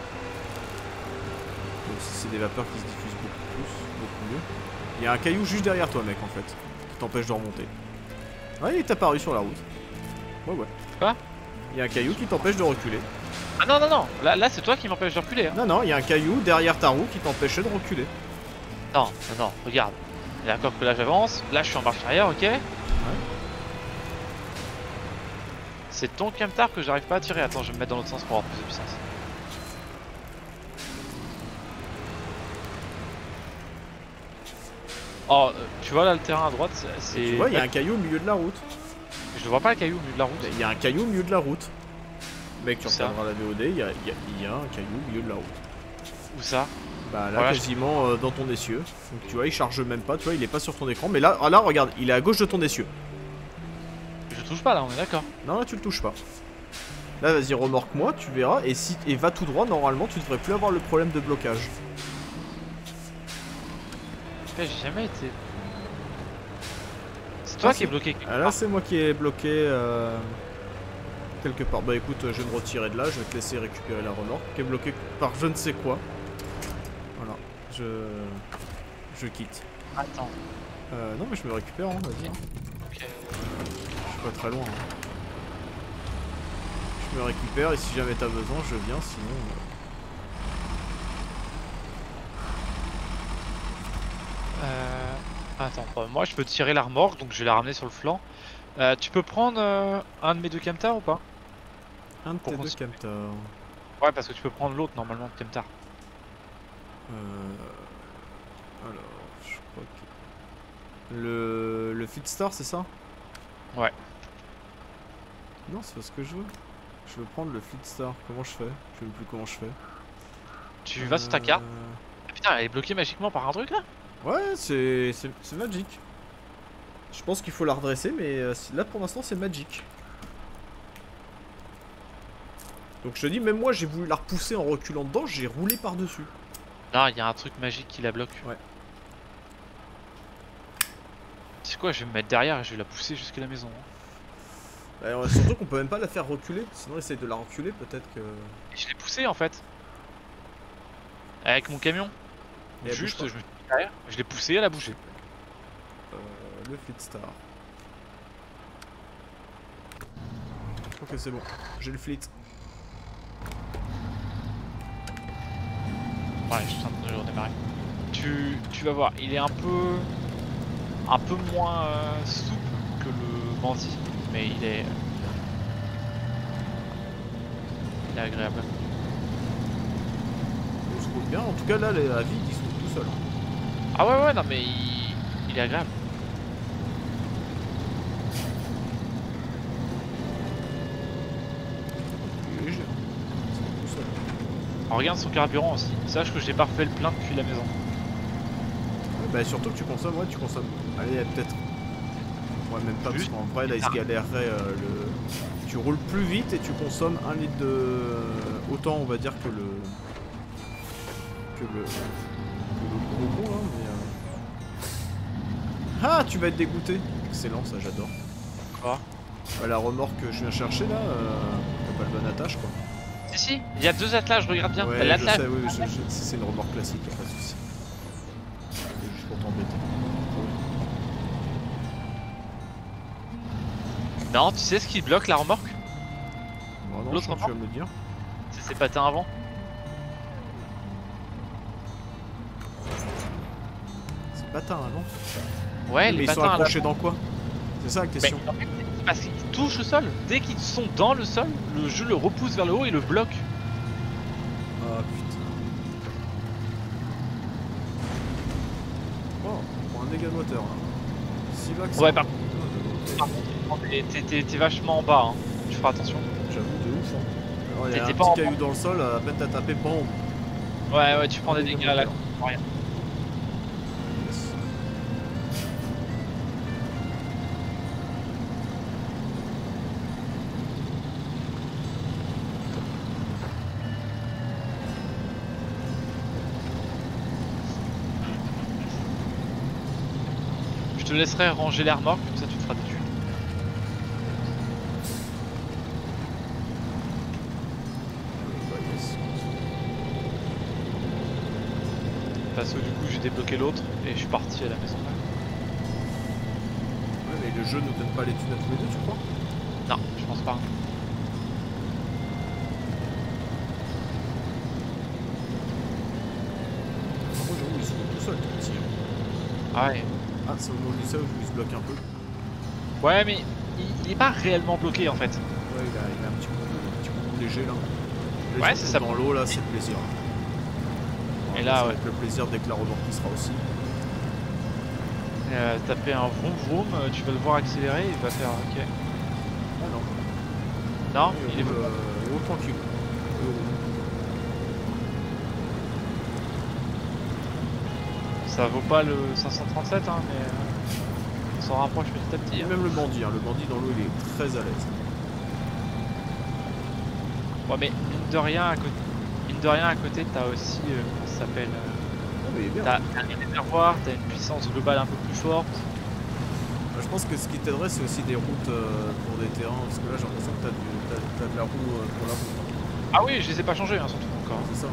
c'est des vapeurs qui se diffusent beaucoup mieux. Il y a un caillou juste derrière toi mec en fait, qui t'empêche de remonter. Ouais, il est apparu sur la route. Ouais. Quoi? Il y a un caillou qui t'empêche de reculer. Ah non, là c'est toi qui m'empêche de reculer. Hein. Non, il y a un caillou derrière ta roue qui t'empêchait de reculer. Non, regarde. D'accord que là j'avance, là je suis en marche arrière, ok? Ouais. C'est ton camtar que j'arrive pas à tirer. Attends, je vais me mettre dans l'autre sens pour avoir plus de puissance. Oh, tu vois là le terrain à droite, c'est... Tu vois, il y a un caillou au milieu de la route. Je vois pas le caillou au milieu de la route. Il y a un caillou au milieu de la route. Mec, tu ça regarderas la VOD, il y a un caillou au milieu de la route. Où ça? Bah là, voilà, quasiment dans ton essieu. Donc tu vois, il charge même pas, tu vois, il est pas sur ton écran. Mais là, regarde, il est à gauche de ton essieu. Je touche pas là, on est d'accord. Non, là tu le touches pas. Là, vas-y, remorque-moi, tu verras. Et va tout droit, normalement, tu devrais plus avoir le problème de blocage. J'ai jamais été... C'est toi qui es bloqué quelque part. Là, c'est moi qui est bloqué quelque part. Bah écoute, je vais me retirer de là, je vais te laisser récupérer la remorque qui est bloquée par je ne sais quoi. Voilà, je quitte. Attends. Non mais je me récupère, hein, vas-y. Ok. Je suis pas très loin. Hein. Je me récupère et si jamais t'as besoin, je viens, sinon... Attends, moi je peux tirer la remorque, donc je vais la ramener sur le flanc. Tu peux prendre un de mes deux camtars ou pas? Un de tes deux camtars. Ouais, parce que tu peux prendre l'autre normalement de camtar. Alors, je crois que... Le Feedstar, c'est ça? Ouais. Non, c'est pas ce que je veux. Je veux prendre le Feedstar. Comment je fais? Je sais plus comment je fais. Tu vas sur ta carte. Ah, putain, elle est bloquée magiquement par un truc là? Ouais, c'est magique. Je pense qu'il faut la redresser, mais là pour l'instant c'est magique. Donc je te dis, même moi j'ai voulu la repousser en reculant dedans, j'ai roulé par-dessus. Non, il y a un truc magique qui la bloque. Ouais. C'est quoi, je vais me mettre derrière et je vais la pousser jusqu'à la maison. Bah, surtout qu'on peut même pas la faire reculer, sinon essaye de la reculer peut-être que... Et je l'ai poussée en fait. Avec mon camion. Et juste, je me suis mis derrière, je l'ai poussée, elle a bougé. Le Feedstar. Ok, c'est bon, j'ai le fleet. Ouais, je suis en train de redémarrer. Tu vas voir, il est un peu moins souple que le bandit, mais il est agréable. On se roule bien, en tout cas là, la vie il se roule tout seul. Ah ouais, non mais il est agréable. Il est léger. Tout seul. Alors, regarde son carburant aussi. Sache que j'ai pas refait le plein depuis la maison. Ouais, bah surtout que tu consommes, ouais, tu consommes. Allez, peut-être. Ouais, même pas, parce qu'en vrai là il se galérerait tu roules plus vite et tu consommes 1 litre de... Autant on va dire que le... Que le gros con là, mais... Ah, tu vas être dégoûté. Excellent, ça j'adore. Quoi? Bah, la remorque que je viens chercher là, t'as pas le bon attache quoi. Si, il y a 2 attelages, regarde bien. Ouais, T'as je l'attelage. sais, oui, c'est une remorque classique, y'a pas de soucis. C'est juste pour t'embêter. Non, tu sais ce qui bloque la remorque? Bon, non, L'autre je crois que tu vas me le dire. C'est ses patins avant. C'est patin avant. Ouais, Mais les ils sont patins à accrochés dans quoi? C'est ça la question. En fait, c'est parce qu'ils touchent le sol. Dès qu'ils sont dans le sol, le jeu le repousse vers le haut et le bloque. Ah putain. Oh, on prend un dégât de moteur là. Si bas que ça. Ouais, par contre, t'es vachement en bas, hein. Tu feras attention. J'avoue, de ouf hein. Alors, il y a un T'étais pas petit en caillou dans le sol, à peine t'as tapé, bon. Ouais, tu prends des dégâts là. Rien. Je te laisserai ranger les remorques, comme ça tu te feras des thunes. Bah, yes. Parce que du coup j'ai débloqué l'autre et je suis parti à la maison. Ouais, mais le jeu nous donne pas les thunes à tous les deux, tu crois? Non, je pense pas. Moi j'avoue, il se roule tout seul, ton petit. Ah ouais. Ah, c'est au moment où je dis ça où il se bloque un peu. Ouais, mais il est pas réellement bloqué en fait. Ouais, il a un petit coup léger là. Ouais, c'est ça. Dans l'eau là, c'est le plaisir. Et Ça là, va ouais. être le plaisir dès que la remorque y sera aussi. Taper un vroom vroom, tu vas le voir accélérer, il va faire ok. Ah non. Non, il il est roule tranquille. Ça vaut pas le 537 hein, mais on s'en rapproche petit à petit. Et Hein. même le bandit dans l'eau il est très à l'aise. Ouais mais mine de rien à côté t'as aussi comment ça s'appelle Non mais il est bien. t'as un réservoir, t'as une puissance globale un peu plus forte. Je pense que ce qui t'aiderait c'est aussi des routes pour des terrains, parce que là j'ai l'impression que t'as de la roue pour la route. Ah oui, je les ai pas changés hein, surtout encore. C'est ça.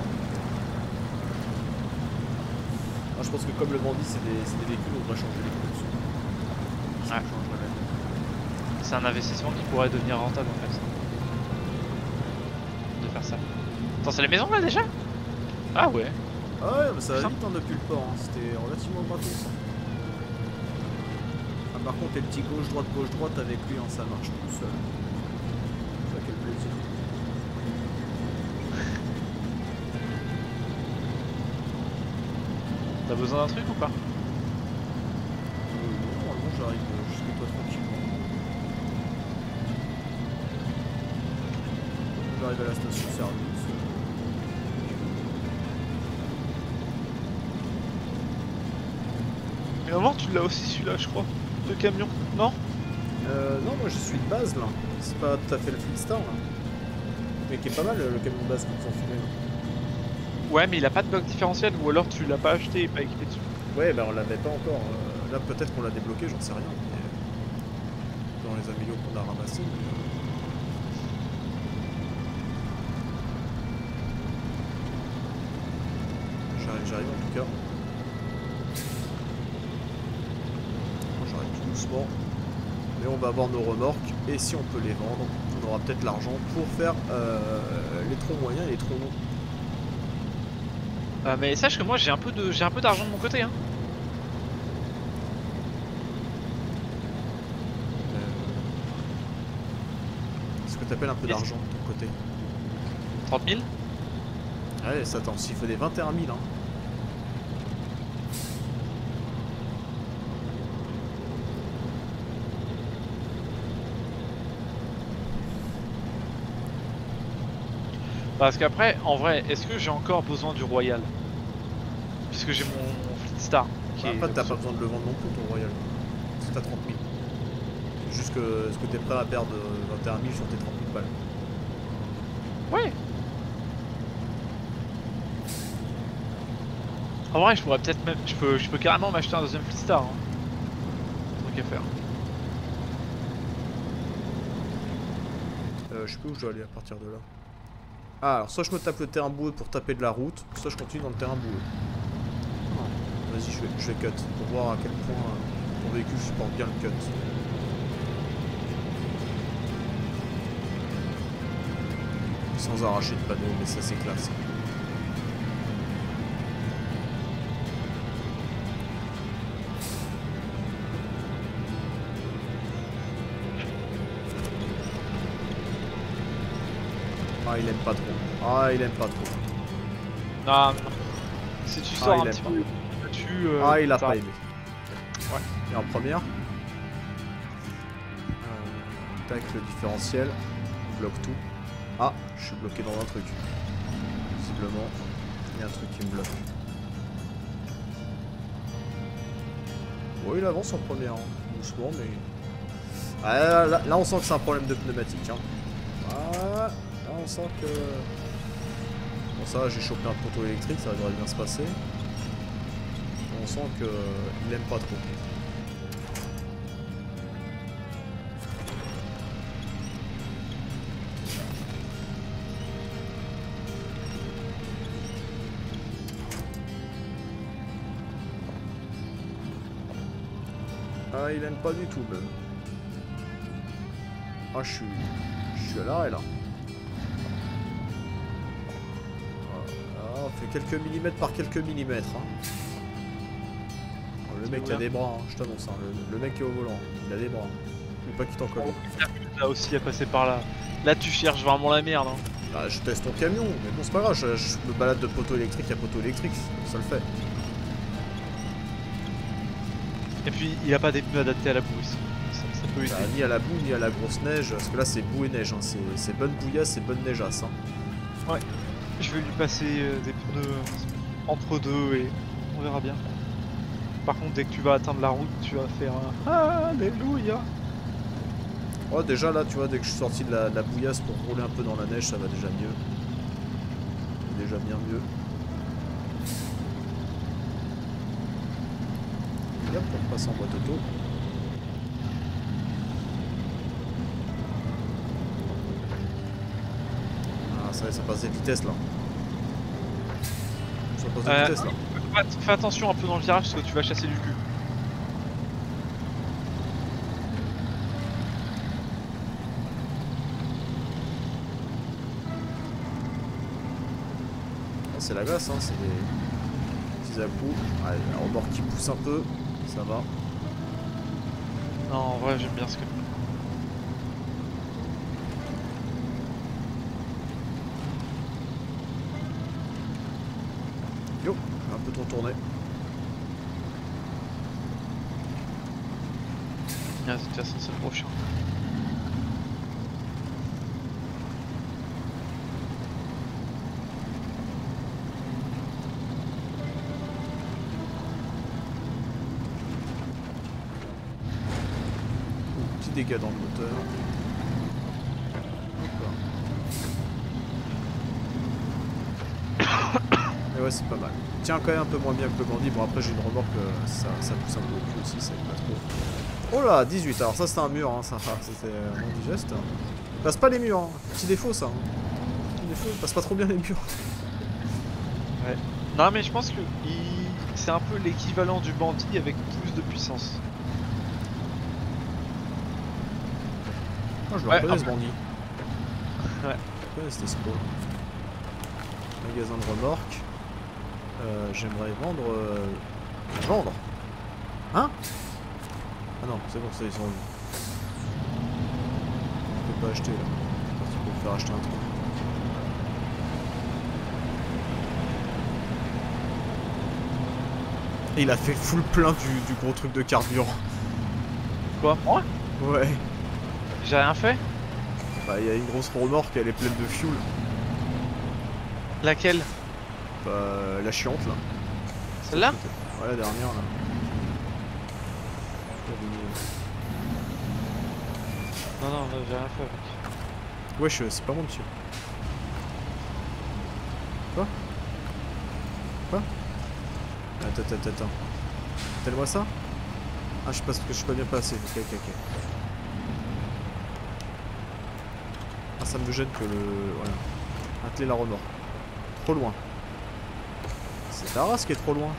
Ah, je pense que comme le bandit c'est des véhicules, on devrait changer les routes. Ouais. C'est un investissement qui pourrait devenir rentable en fait. De faire ça. Attends, c'est la maison là déjà? Ah ouais. Ah ouais, mais ça va vite hein, depuis le port, hein. C'était relativement gratos. Hein. Ah, par contre, les petits gauche-droite avec lui, hein, ça marche tout seul. Ça, quel plaisir. T'as besoin d'un truc ou pas? Normalement, j'arrive jusqu'à toi tranquillement. J'arrive à la station-service. Mais avant tu l'as aussi celui-là je crois. Le camion, non? Non, moi je suis de base là. C'est pas tout à fait le Fleetstar là. Mais qui est pas mal le camion de base qu'ils ont filé. Ouais mais il a pas de bloc différentiel ou alors tu l'as pas acheté et pas équipé dessus. Ouais, bah on l'avait pas encore. Là peut-être qu'on l'a débloqué, j'en sais rien. Mais... Dans les améliorations qu'on a ramassés. J'arrive en tout cas. J'arrive tout doucement. Mais on va avoir nos remorques et si on peut les vendre, on aura peut-être l'argent pour faire les troncs moyens et les troncs longs. Mais sache que moi j'ai un peu d'argent de mon côté hein. Ce que t'appelles un peu d'argent de ton côté. 30 000? Ouais, ça attend, s'il faut des 21 000 hein. Parce qu'après, en vrai, est-ce que j'ai encore besoin du Royal? Puisque j'ai mon Fleetstar. Bah, après, t'as pas besoin de le vendre non plus ton Royal. Parce que t'as 30 000. Juste que est-ce que t'es prêt à perdre 21 000 sur tes 30 000 balles? Ouais. En vrai, je pourrais peut-être même. Je peux carrément m'acheter un deuxième Fleetstar. Hein. Truc à faire. Je sais pas où je dois aller à partir de là. Ah, alors soit je me tape le terrain boueux pour taper de la route, soit je continue dans le terrain boueux. Vas-y, je vais cut pour voir à quel point ton véhicule supporte bien le cut. Sans arracher de panneau, mais ça c'est classe. Ah, il aime pas trop. Ah, il aime pas trop. Non, mais non. Si tu sors un petit peu ah, il a pas aimé. Ouais. Et en première. Tac, le différentiel. On bloque tout. Ah, je suis bloqué dans un truc. Visiblement, il y a un truc qui me bloque. Bon, il avance en première. Hein. Doucement, mais... Ah, là, on sent que c'est un problème de pneumatique. Hein. Ah, là, on sent que... Bon, ça, j'ai chopé un poteau électrique, ça devrait bien se passer. On sent qu'il aime pas trop. Ah, il aime pas du tout même. Ah, je suis à l'arrêt là. Voilà, on fait quelques millimètres par quelques millimètres. Hein. Le mec a des bras, hein, je t'annonce. Hein. Le mec est au volant, il a des bras. Faut pas qu'il t'en colle. Là aussi à passer par là. Là tu cherches vraiment la merde. Hein. Bah, je teste ton camion, mais bon c'est pas grave, je me balade de poteau électrique à poteau électrique, ça le fait. Et puis il a pas des pneus adaptés à la boue aussi. Ça peut aider. Bah, ni à la boue ni à la grosse neige, parce que là c'est boue et neige, hein. C'est bonne bouillasse, c'est bonne neigeasse. Hein. Ouais, je vais lui passer des pneus entre deux et on verra bien. Par contre dès que tu vas atteindre la route, tu vas faire un Alléluia. Oh déjà là tu vois, dès que je suis sorti de la bouillasse pour rouler un peu dans la neige, ça va déjà mieux. Déjà bien mieux. Et hop, on passe en boîte auto. Ah ça y est, ça passe des vitesses là. Ça passe des vitesses là. Fais attention un peu dans le virage parce que tu vas chasser du cul. C'est la glace, hein, c'est des petits à-coups. Allez, la remorque qui pousse un peu, ça va. Non, en vrai, j'aime bien ce que. Yo, un peu trop tourné. Ah, de toute façon, c'est le prochain. Dégâts dans le moteur. Mais ouais, c'est pas mal. Tiens quand même un peu moins bien que le bandit. Bon après j'ai une remorque, ça pousse un peu au cul aussi, ça aide pas trop. Oh là, 18. Alors ça c'était un mur, hein, ça c'était mon digeste. Il passe pas les murs, hein. Petit défaut ça. Hein. Petit défaut, il passe pas trop bien les murs. Ouais. Non mais je pense que c'est un peu l'équivalent du bandit avec plus de puissance. Moi je le reconnais ce bandit. Ouais. Je reconnais cet escroc. Magasin de remorques. J'aimerais vendre... Vendre. Hein? Ah non, c'est bon, ça ils sont... Je peux pas acheter là. Je peux me faire acheter un truc. Et il a fait full plein du gros truc de carburant. Quoi? Moi? Ouais. J'ai rien fait? Bah il y a une grosse remorque, elle est pleine de fuel. Laquelle? Bah la chiante là. Celle-là? Ouais la dernière là. Non, non, j'ai rien fait avec. Wesh, c'est pas moi, monsieur. Quoi? Quoi? Attends. Telle-moi ça? Ah, je pense que je suis pas bien passé. Ok. Ah, ça me gêne que le... Voilà. Atteler la remorque. Trop loin. C'est ta race qui est trop loin.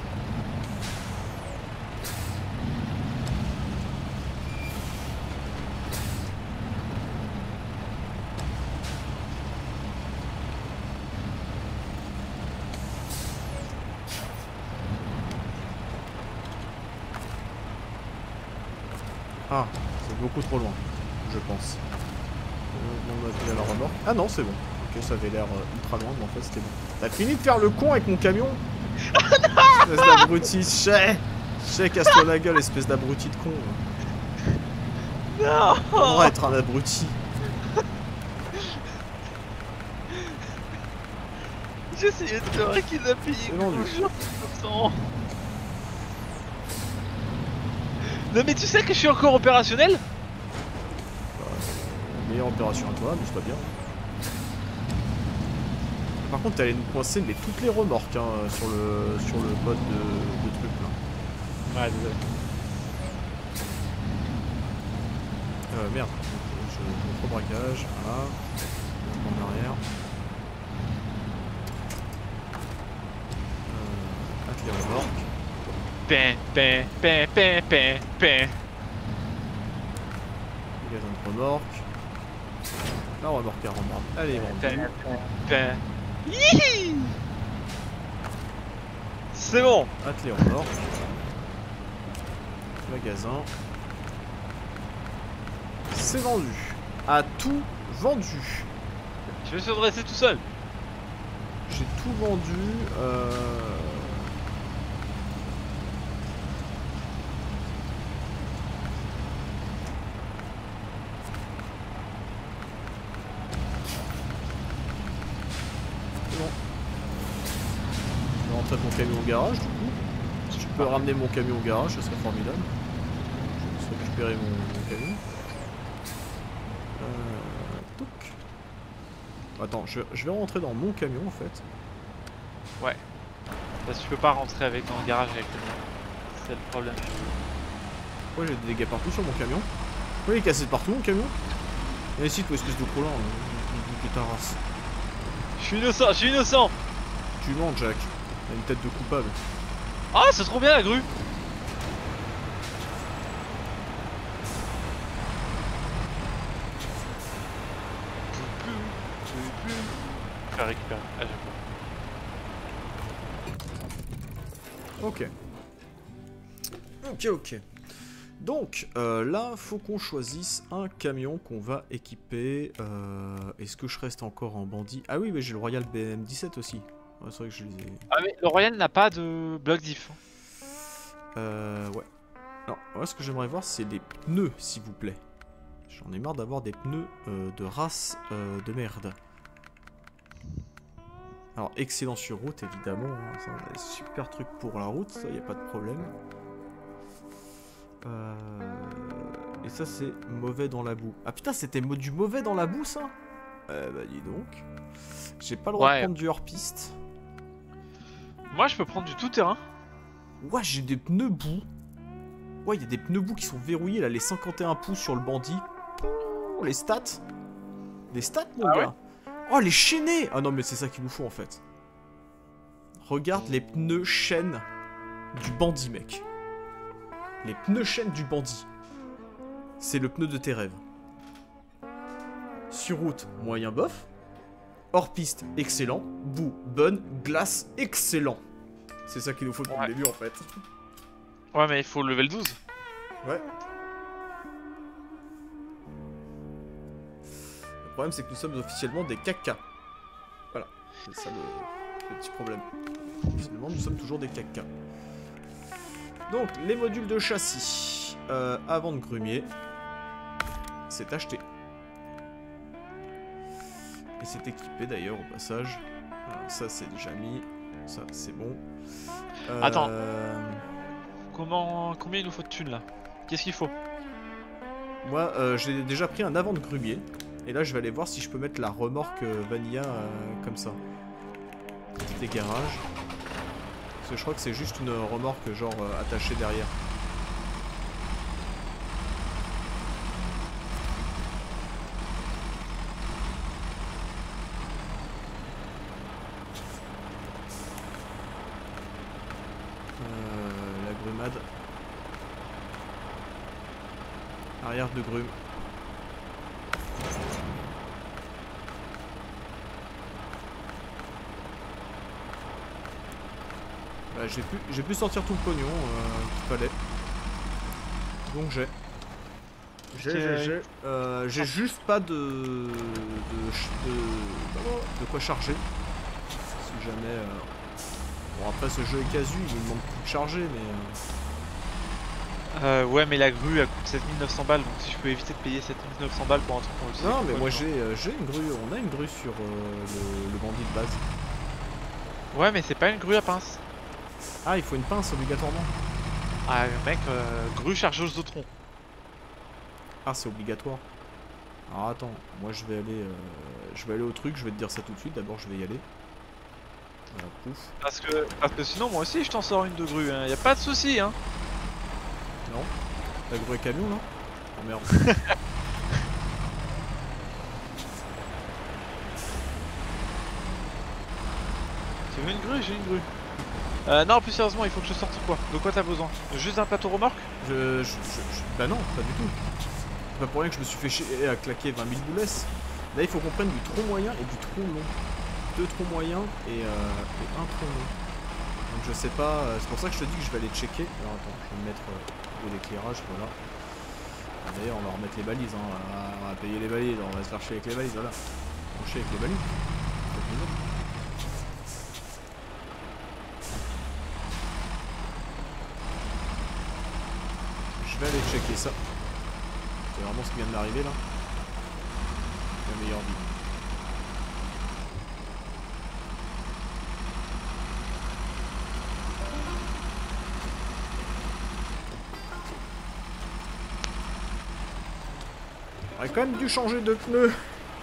Ah, c'est beaucoup trop loin, je pense. On va filer à la remorque. Ah non, c'est bon. Ok, ça avait l'air ultra loin, mais en fait c'était bon. T'as fini de faire le con avec mon camion? Espèce d'abruti, chais, casse-toi la gueule, espèce d'abruti de con. Non! On va être un abruti. J'essayais de faire un kidnapping. C'est vendu. Non mais tu sais que je suis encore opérationnel? Meilleure opération à toi, mais c'est pas bien. Par contre, t'allais nous coincer mais toutes les remorques hein, sur le mode de truc là. Ouais, désolé. Merde, je braquage, voilà. En arrière. Hâte les remorques. Magasin Magasin de remorques. La remorque à remorque. Allez, vendue. C'est bon. Hâte les remorques. Magasin. C'est vendu. À tout vendu. Je vais se redresser tout seul. J'ai tout vendu. C'est bon. Je vais rentrer mon camion au garage du coup. Si tu peux ramener mon camion au garage, ce serait formidable. Je vais récupérer mon camion. Touc. Attends, je vais rentrer dans mon camion en fait. Ouais. Parce que tu peux pas rentrer avec dans le garage avec le mien. C'est le problème. Ouais, j'ai des dégâts partout sur mon camion. Ouais, il est cassé de partout mon camion. Et ici, toi, espèce de croulant, nique ta race. Je suis innocent, je suis innocent. Tu mens, Jack. T'as une tête de coupable. Ah, c'est trop bien la grue. Je vais récupérer. Ah, j'ai Ok. Donc, là, faut qu'on choisisse un camion qu'on va équiper. Est-ce que je reste encore en bandit? Ah oui, mais j'ai le Royal BM17 aussi. Ouais, c'est vrai que je les ai... Ah mais le Royal n'a pas de bloc diff. Ouais. Alors, moi, ce que j'aimerais voir, c'est les pneus, s'il vous plaît. J'en ai marre d'avoir des pneus de race de merde. Alors, excellent sur route, évidemment. Hein. Ça, on a des super trucs pour la route, ça, y a pas de problème. Et ça, c'est mauvais dans la boue. Ah putain, c'était du mauvais dans la boue, ça? Bah, dis donc. J'ai pas le droit de prendre du hors-piste. Moi, je peux prendre du tout-terrain. Ouais, j'ai des pneus boue. Ouais, il y a des pneus boue qui sont verrouillés, là, les 51 pouces sur le bandit. Oh, les stats. Les stats, mon gars. Ouais. Oh, les chaînés. Ah non, mais c'est ça qu'il nous faut, en fait. Regarde les pneus chaînes du bandit, mec. Les pneus chaînes du bandit. C'est le pneu de tes rêves. Sur route, moyen bof. Hors piste, excellent. Boue, bonne. Glace, excellent. C'est ça qu'il nous faut depuis le début, en fait. Ouais, mais il faut level 12. Ouais. Le problème, c'est que nous sommes officiellement des caca. Voilà. C'est ça le petit problème. Officiellement, nous sommes toujours des caca. Donc, les modules de châssis. Avant de grumier. C'est acheté. Et c'est équipé d'ailleurs au passage. Voilà, ça, c'est déjà mis. Ça, c'est bon. Attends. Combien il nous faut de thunes là? Qu'est-ce qu'il faut? Moi, j'ai déjà pris un avant de grumier. Et là, je vais aller voir si je peux mettre la remorque Vanilla comme ça. Des garages. Parce que je crois que c'est juste une remorque genre attachée derrière. La grumade. Arrière de grume. Bah, j'ai pu sortir tout le pognon qu'il fallait. Donc j'ai juste pas de quoi charger. Si jamais... Bon après ce jeu est casu, il me demande plus de charger mais... Ouais mais la grue elle coûte 7900 balles, donc si je peux éviter de payer 7900 balles pour un truc comme ça. Non mais moi j'ai une grue, on a une grue sur le bandit de base. Ouais mais c'est pas une grue à pince. Ah il faut une pince obligatoirement. Ah mec, grue chargeuse de tronc. Ah c'est obligatoire. Alors attends, moi je vais aller au truc, je vais te dire ça tout de suite, d'abord je vais y aller. Voilà, pouf. Parce que sinon moi aussi je t'en sors une de grue, hein. Y a pas de souci hein. Non. La grue camion là. Oh merde. Tu veux une grue? J'ai une grue. Non, plus sérieusement, il faut que je sorte quoi? De quoi t'as besoin? Juste un plateau remorque? Bah non, pas du tout. C'est pas pour rien que je me suis fait chier à claquer 20 000 boules. Là, il faut qu'on prenne du tronc moyen et du tronc long. 2 troncs moyens et un tronc long. Donc je sais pas, c'est pour ça que je te dis que je vais aller checker. Alors attends, je vais me mettre de l'éclairage, voilà. D'ailleurs, on va remettre les balises, hein. On va payer les balises, on va se faire chier avec les balises, voilà. On chie avec les balises. Je vais aller checker ça. C'est vraiment ce qui vient de m'arriver là. La meilleure vie. J'aurais quand même dû changer de pneus.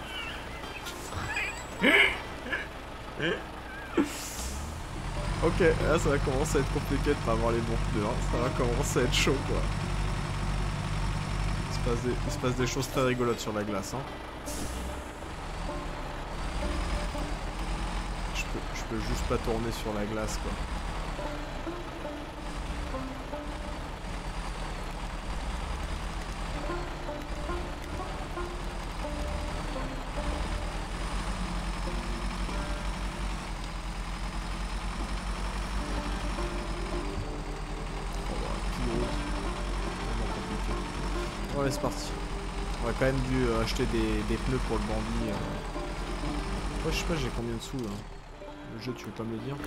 Ok, là ça va commencer à être compliqué de pas avoir les bons pneus, hein. Ça va commencer à être chaud quoi. Il se passe des choses très rigolotes sur la glace, hein. Je peux juste pas tourner sur la glace quoi. Ouais, c'est parti. On aurait quand même dû acheter des pneus pour le bandit. Ouais, je sais pas, j'ai combien de sous là. Le jeu, tu veux pas me le dire?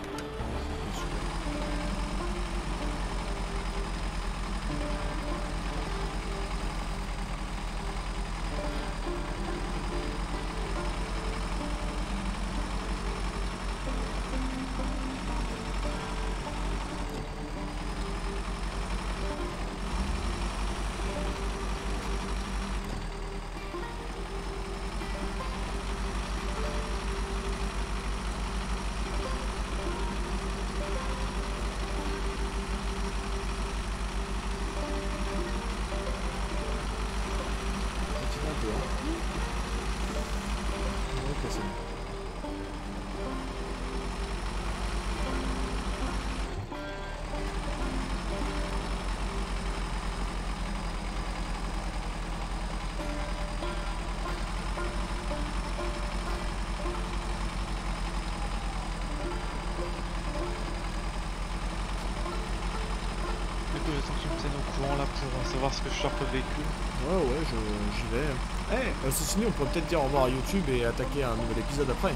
Savoir ce que je sors comme véhicule. Ouais, j'y vais. Eh, ceci dit, on pourrait peut-être dire au revoir à YouTube et attaquer un nouvel épisode après.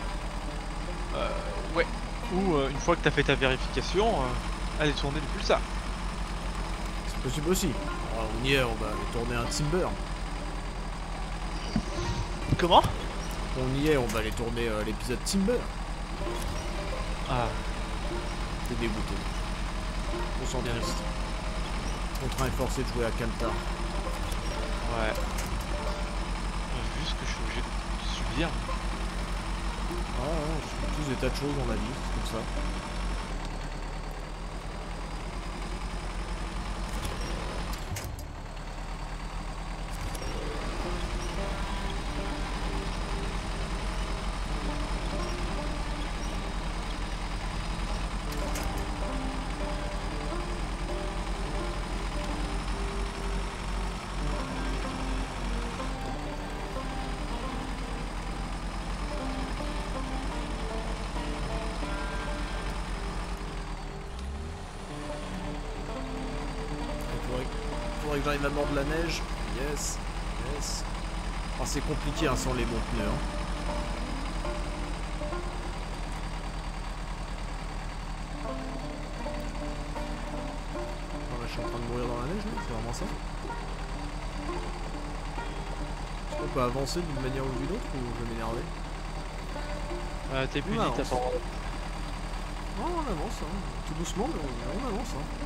Ouais. Ou une fois que t'as fait ta vérification, aller tourner le pulsar. C'est possible aussi. Alors, on y est, on va aller tourner un Timber. Comment? On y est, on va aller tourner l'épisode Timber. Ah. T'es dégoûté. On s'en triste. Contraint et forcé de jouer à Kantar. Ouais. Vu ce que je suis obligé de subir. Ah non, je fais tous des tas de choses dans la vie, comme ça. Faudrait que j'arrive à mort de la neige. Yes, yes. Oh, c'est compliqué hein, sans les bons pneus. Hein. Oh, là, je suis en train de mourir dans la neige, c'est vraiment ça. Est-ce qu'on peut avancer d'une manière ou d'une autre ou je vais m'énerver? T'es puni, t'as pas. Non, on avance, hein. Tout doucement, mais on avance. Hein.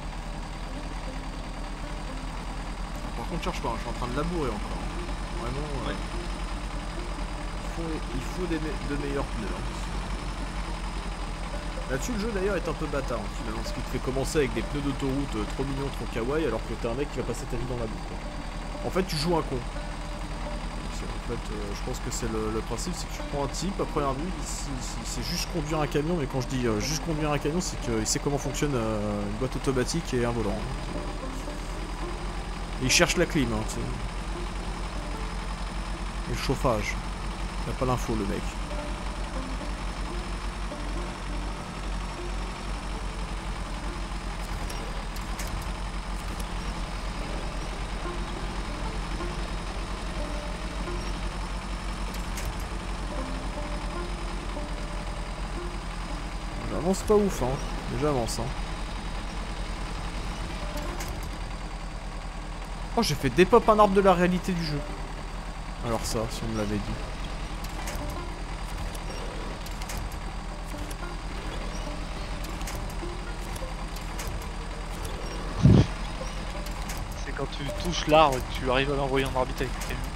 Par contre, cherche pas, hein. Je suis en train de labourer encore. Vraiment, ouais. Il faut de meilleurs pneus. Hein. Là-dessus, le jeu d'ailleurs est un peu bâtard, hein, finalement, ce qui te fait commencer avec des pneus d'autoroute trop mignons, trop kawaii, alors que t'es un mec qui va passer ta vie dans la boue. Quoi. En fait, tu joues un con. En fait, je pense que c'est le principe, c'est que tu prends un type à première vue, il sait juste conduire un camion, mais quand je dis juste conduire un camion, c'est qu'il sait comment fonctionne une boîte automatique et un volant. Hein. Et il cherche la clim, hein, tu sais. Et le chauffage. Il n'a pas l'info, le mec. J'avance pas ouf, hein. Mais j'avance, hein. Oh, j'ai fait dépop un arbre de la réalité du jeu. Alors ça, si on me l'avait dit. C'est quand tu touches l'arbre et que tu arrives à l'envoyer en orbite avec le camion.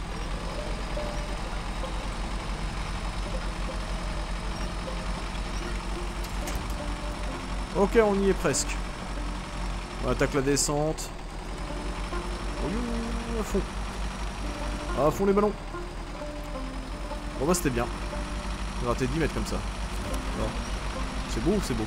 Ok, on y est presque. On attaque la descente. À fond. À fond les ballons. Bon bah c'était bien. On va rater 10 mètres comme ça. C'est beau ou c'est beau?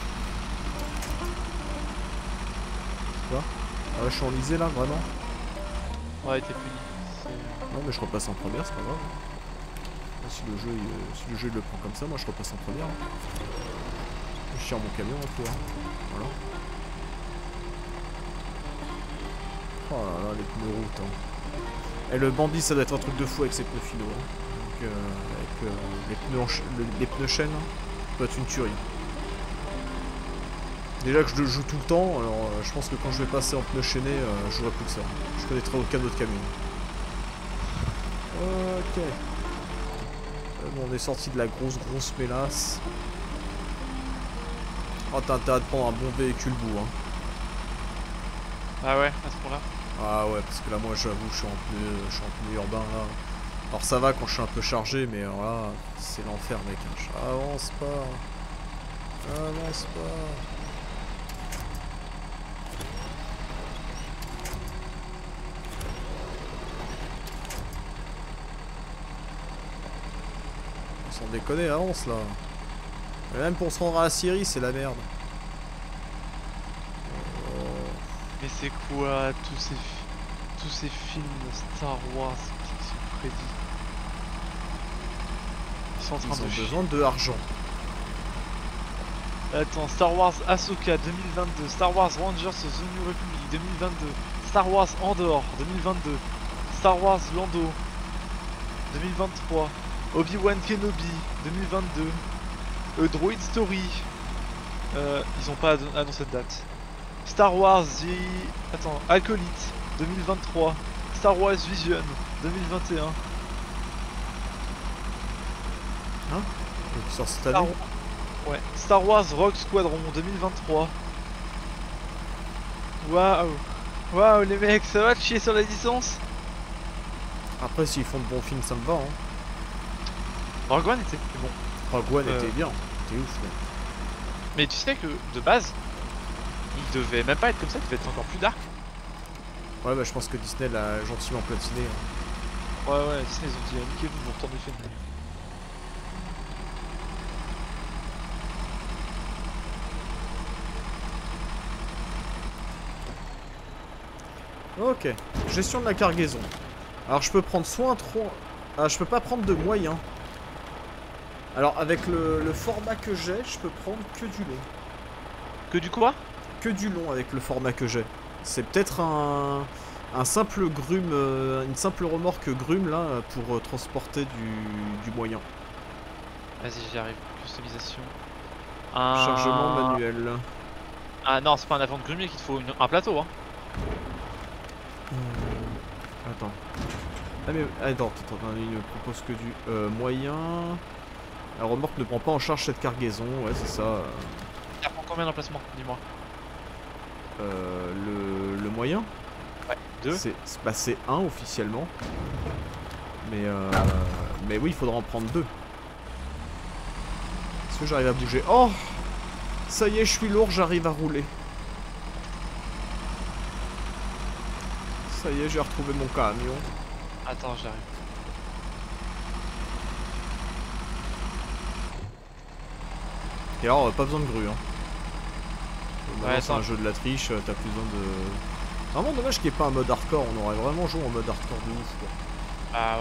Quoi? Ah là je suis enlisé là, vraiment? Ouais, t'es puni. Non mais je repasse en première, c'est pas grave. Si le jeu il le prend comme ça, moi je repasse en première. Je tire mon camion un peu. Hein. Voilà. Oh là là, les pneus route. Hein. Et le bandit, ça doit être un truc de fou avec ses pneus finaux. Hein. Donc, avec les pneus chaînes, hein, ça doit être une tuerie. Déjà que je le joue tout le temps, alors je pense que quand je vais passer en pneus chaînés, je jouerai plus que ça. Je connaîtrai aucun autre camion. Ok. Bon, on est sorti de la grosse mélasse. Oh, t'as intérêt de prendre un bon véhicule bout, hein. Ah ouais, à ce point-là. Ah ouais, parce que là, moi, j'avoue, je suis en pneu urbain, là. Alors ça va quand je suis un peu chargé, mais alors là, c'est l'enfer, mec. Avance pas. Avance pas. Sans déconner, avance, là. Et même pour se rendre à la Syrie, c'est la merde. Mais c'est quoi tous ces films Star Wars qui sont prédits? Ils sont en train Ils ont besoin de argent. Attends, Star Wars Ahsoka 2022, Star Wars Rangers The New Republic 2022, Star Wars Andor 2022, Star Wars Lando 2023, Obi-Wan Kenobi 2022, Droid Story, ils ont pas annoncé de date. Star Wars Attends, Acolyte 2023, Star Wars Vision 2021. Hein? Qui sort cette année? Ouais. Star Wars Rogue Squadron 2023. Waouh. Waouh les mecs, ça va de chier sur la licence? Après, s'ils font de bons films, ça me va. Hein. Rogue One était bon. Rogue One était bien. C'était ouf. Ouais. Mais tu sais que de base, il devait même pas être comme ça, il devait être encore plus dark. Ouais, bah je pense que Disney l'a gentiment platiné. Hein. Ouais, Disney ils ont dit niquez-vous, vous retournez le film. Ok, gestion de la cargaison. Alors je peux prendre soit un tronc... Ah, je peux pas prendre de moyens. Alors avec le format que j'ai, je peux prendre que du long. Que du quoi? Que du long avec le format que j'ai. C'est peut-être un simple grume, une simple remorque grume là pour transporter du moyen. Vas-y, j'y arrive. Customisation. Chargement manuel. Ah non, c'est pas un avion de grumier qu'il te faut un plateau hein. Attends. Ah mais attends, il me propose que du moyen. La remorque ne prend pas en charge cette cargaison, ouais c'est ça. Ça prend combien d'emplacements, dis-moi? Le moyen? Ouais, 2. C'est 1 officiellement. Mais oui, il faudra en prendre 2. Est-ce que j'arrive à bouger? Oh! Ça y est, je suis lourd, j'arrive à rouler. Ça y est, j'ai retrouvé mon camion. Attends, j'arrive. Et alors, pas besoin de grue, hein. Ouais, c'est un jeu de la triche, t'as plus besoin de... Vraiment dommage qu'il n'y ait pas un mode hardcore, on aurait vraiment joué en mode hardcore de ouf, quoi. Ah ouais.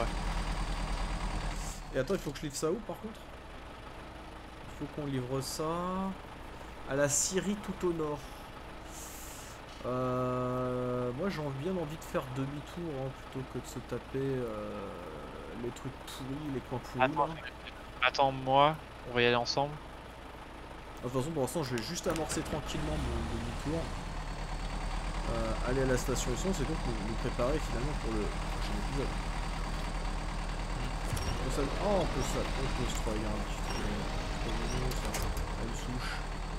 Et attends, il faut que je livre ça où, par contre? Il faut qu'on livre ça... à la Syrie tout au nord. Moi j'ai bien envie de faire demi-tour hein, plutôt que de se taper les trucs pourris, les coins pourris. Attends-moi, on va y aller ensemble. De toute façon, pour l'instant, je vais juste amorcer tranquillement mon demi-tour. Aller à la station essence et donc nous préparer finalement pour le prochain épisode. On peut se regarder. Une souche.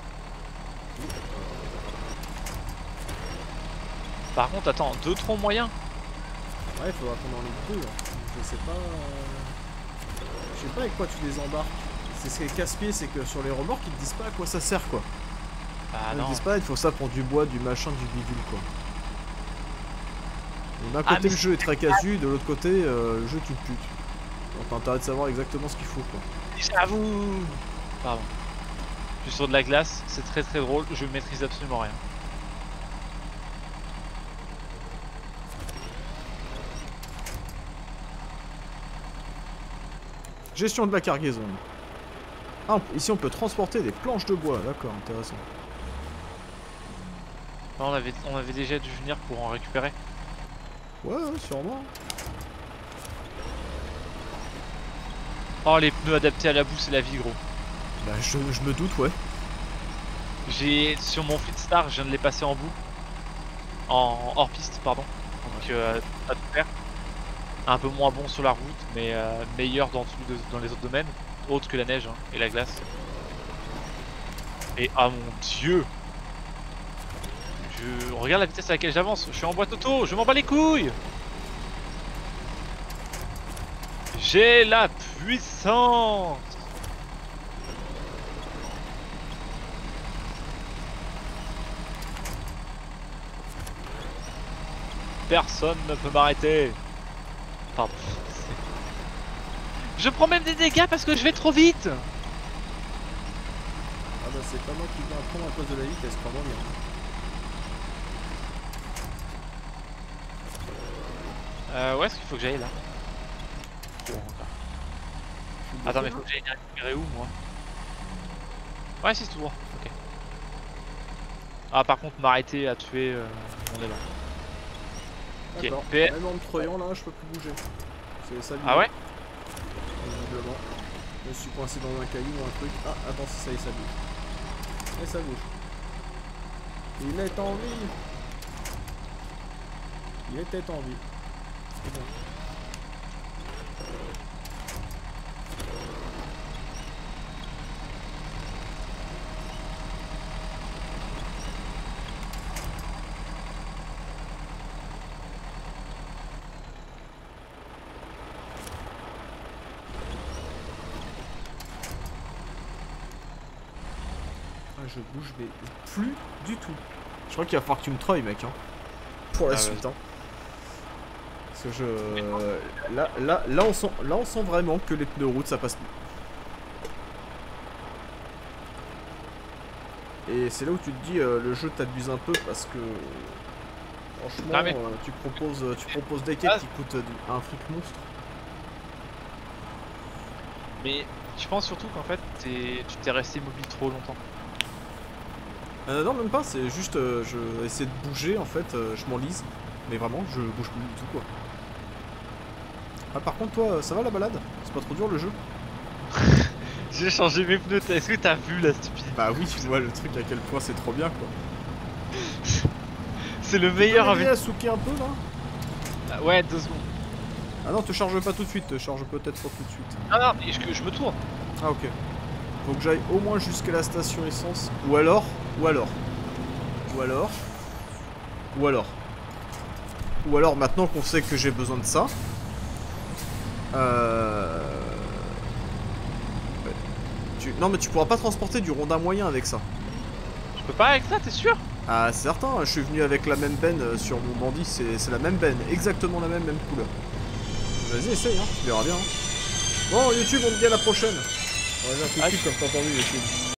Par contre, attends, 2 troncs moyens. Ouais, il faudra qu'on en ait 2. Hein. Je sais pas. Je sais pas avec quoi tu les embarques. C'est ce qui est casse-pied, c'est que sur les remorques, ils te disent pas à quoi ça sert quoi. Ah ils non. te disent pas, il faut ça pour du bois, du machin, du bidule quoi. D'un côté, le jeu est très casu, de l'autre côté, le jeu est une pute. Donc t'as intérêt de savoir exactement ce qu'il faut quoi. J'avoue. Pardon. Je suis sur de la glace, c'est très très drôle, je maîtrise absolument rien. Gestion de la cargaison. Ah, ici on peut transporter des planches de bois, d'accord, intéressant. On avait déjà dû venir pour en récupérer. Ouais, sûrement. Oh, les pneus adaptés à la boue, c'est la vie, gros. Bah, je me doute, ouais. J'ai sur mon Fleetstar, je viens de les passer en boue. En hors piste, pardon. Donc, pas tout faire. Un peu moins bon sur la route, mais meilleur dans les autres domaines, autres que la neige hein, et la glace. Et ah mon dieu! Regarde la vitesse à laquelle j'avance, je suis en boîte auto, je m'en bats les couilles! J'ai la puissance! Personne ne peut m'arrêter! Pardon. Je prends même des dégâts parce que je vais trop vite! Ah bah c'est pas moi qui viens prendre à cause de la vitesse, crois-moi bien. Où est-ce qu'il faut que j'aille là? Attends mais faut que j'aille récupérer où moi? Ouais c'est tout droit, ok. Ah par contre m'arrêter à tuer mon élan. D'accord, okay. Même en me troyant là je peux plus bouger. C'est ça. Ah ouais? Visiblement. Je me suis coincé dans un caillou ou un truc. Ah attends ça y est ça bouge. Et ça bouge. Il est en vie. Il était en vie. C'est bon. je bouge mais plus du tout. Je crois qu'il va falloir que tu me treuilles mec hein. Pour la suite hein. Parce que je... Là on sent vraiment que les pneus route ça passe plus. Et c'est là où tu te dis le jeu t'abuse un peu parce que franchement tu proposes des quêtes qui coûtent un fric monstre. Mais je pense surtout qu'en fait tu t'es resté mobile trop longtemps. Non même pas, c'est juste je essaie de bouger en fait, je m'enlise. Mais vraiment je bouge plus du tout quoi. Ah par contre toi ça va la balade? C'est pas trop dur le jeu? J'ai changé mes pneus, est-ce que t'as vu la stupidité? Bah oui tu vois le truc à quel point c'est trop bien quoi. C'est le meilleur avec... à souquer un peu là? Ah, ouais 2 secondes. Ah non te charge pas tout de suite, te charge peut-être pas tout de suite. Ah non mais je me tourne. Ah ok. Faut que j'aille au moins jusqu'à la station essence. Ou alors maintenant qu'on sait que j'ai besoin de ça. Non mais tu pourras pas transporter du rondin moyen avec ça. Je peux pas avec ça, t'es sûr? Ah certain, je suis venu avec la même benne sur mon bandit, c'est la même benne, exactement la même couleur. Vas-y essaye hein, tu verras bien. Hein. Bon YouTube on te dit à la prochaine. On va dire tout de suite comme t'as entendu YouTube.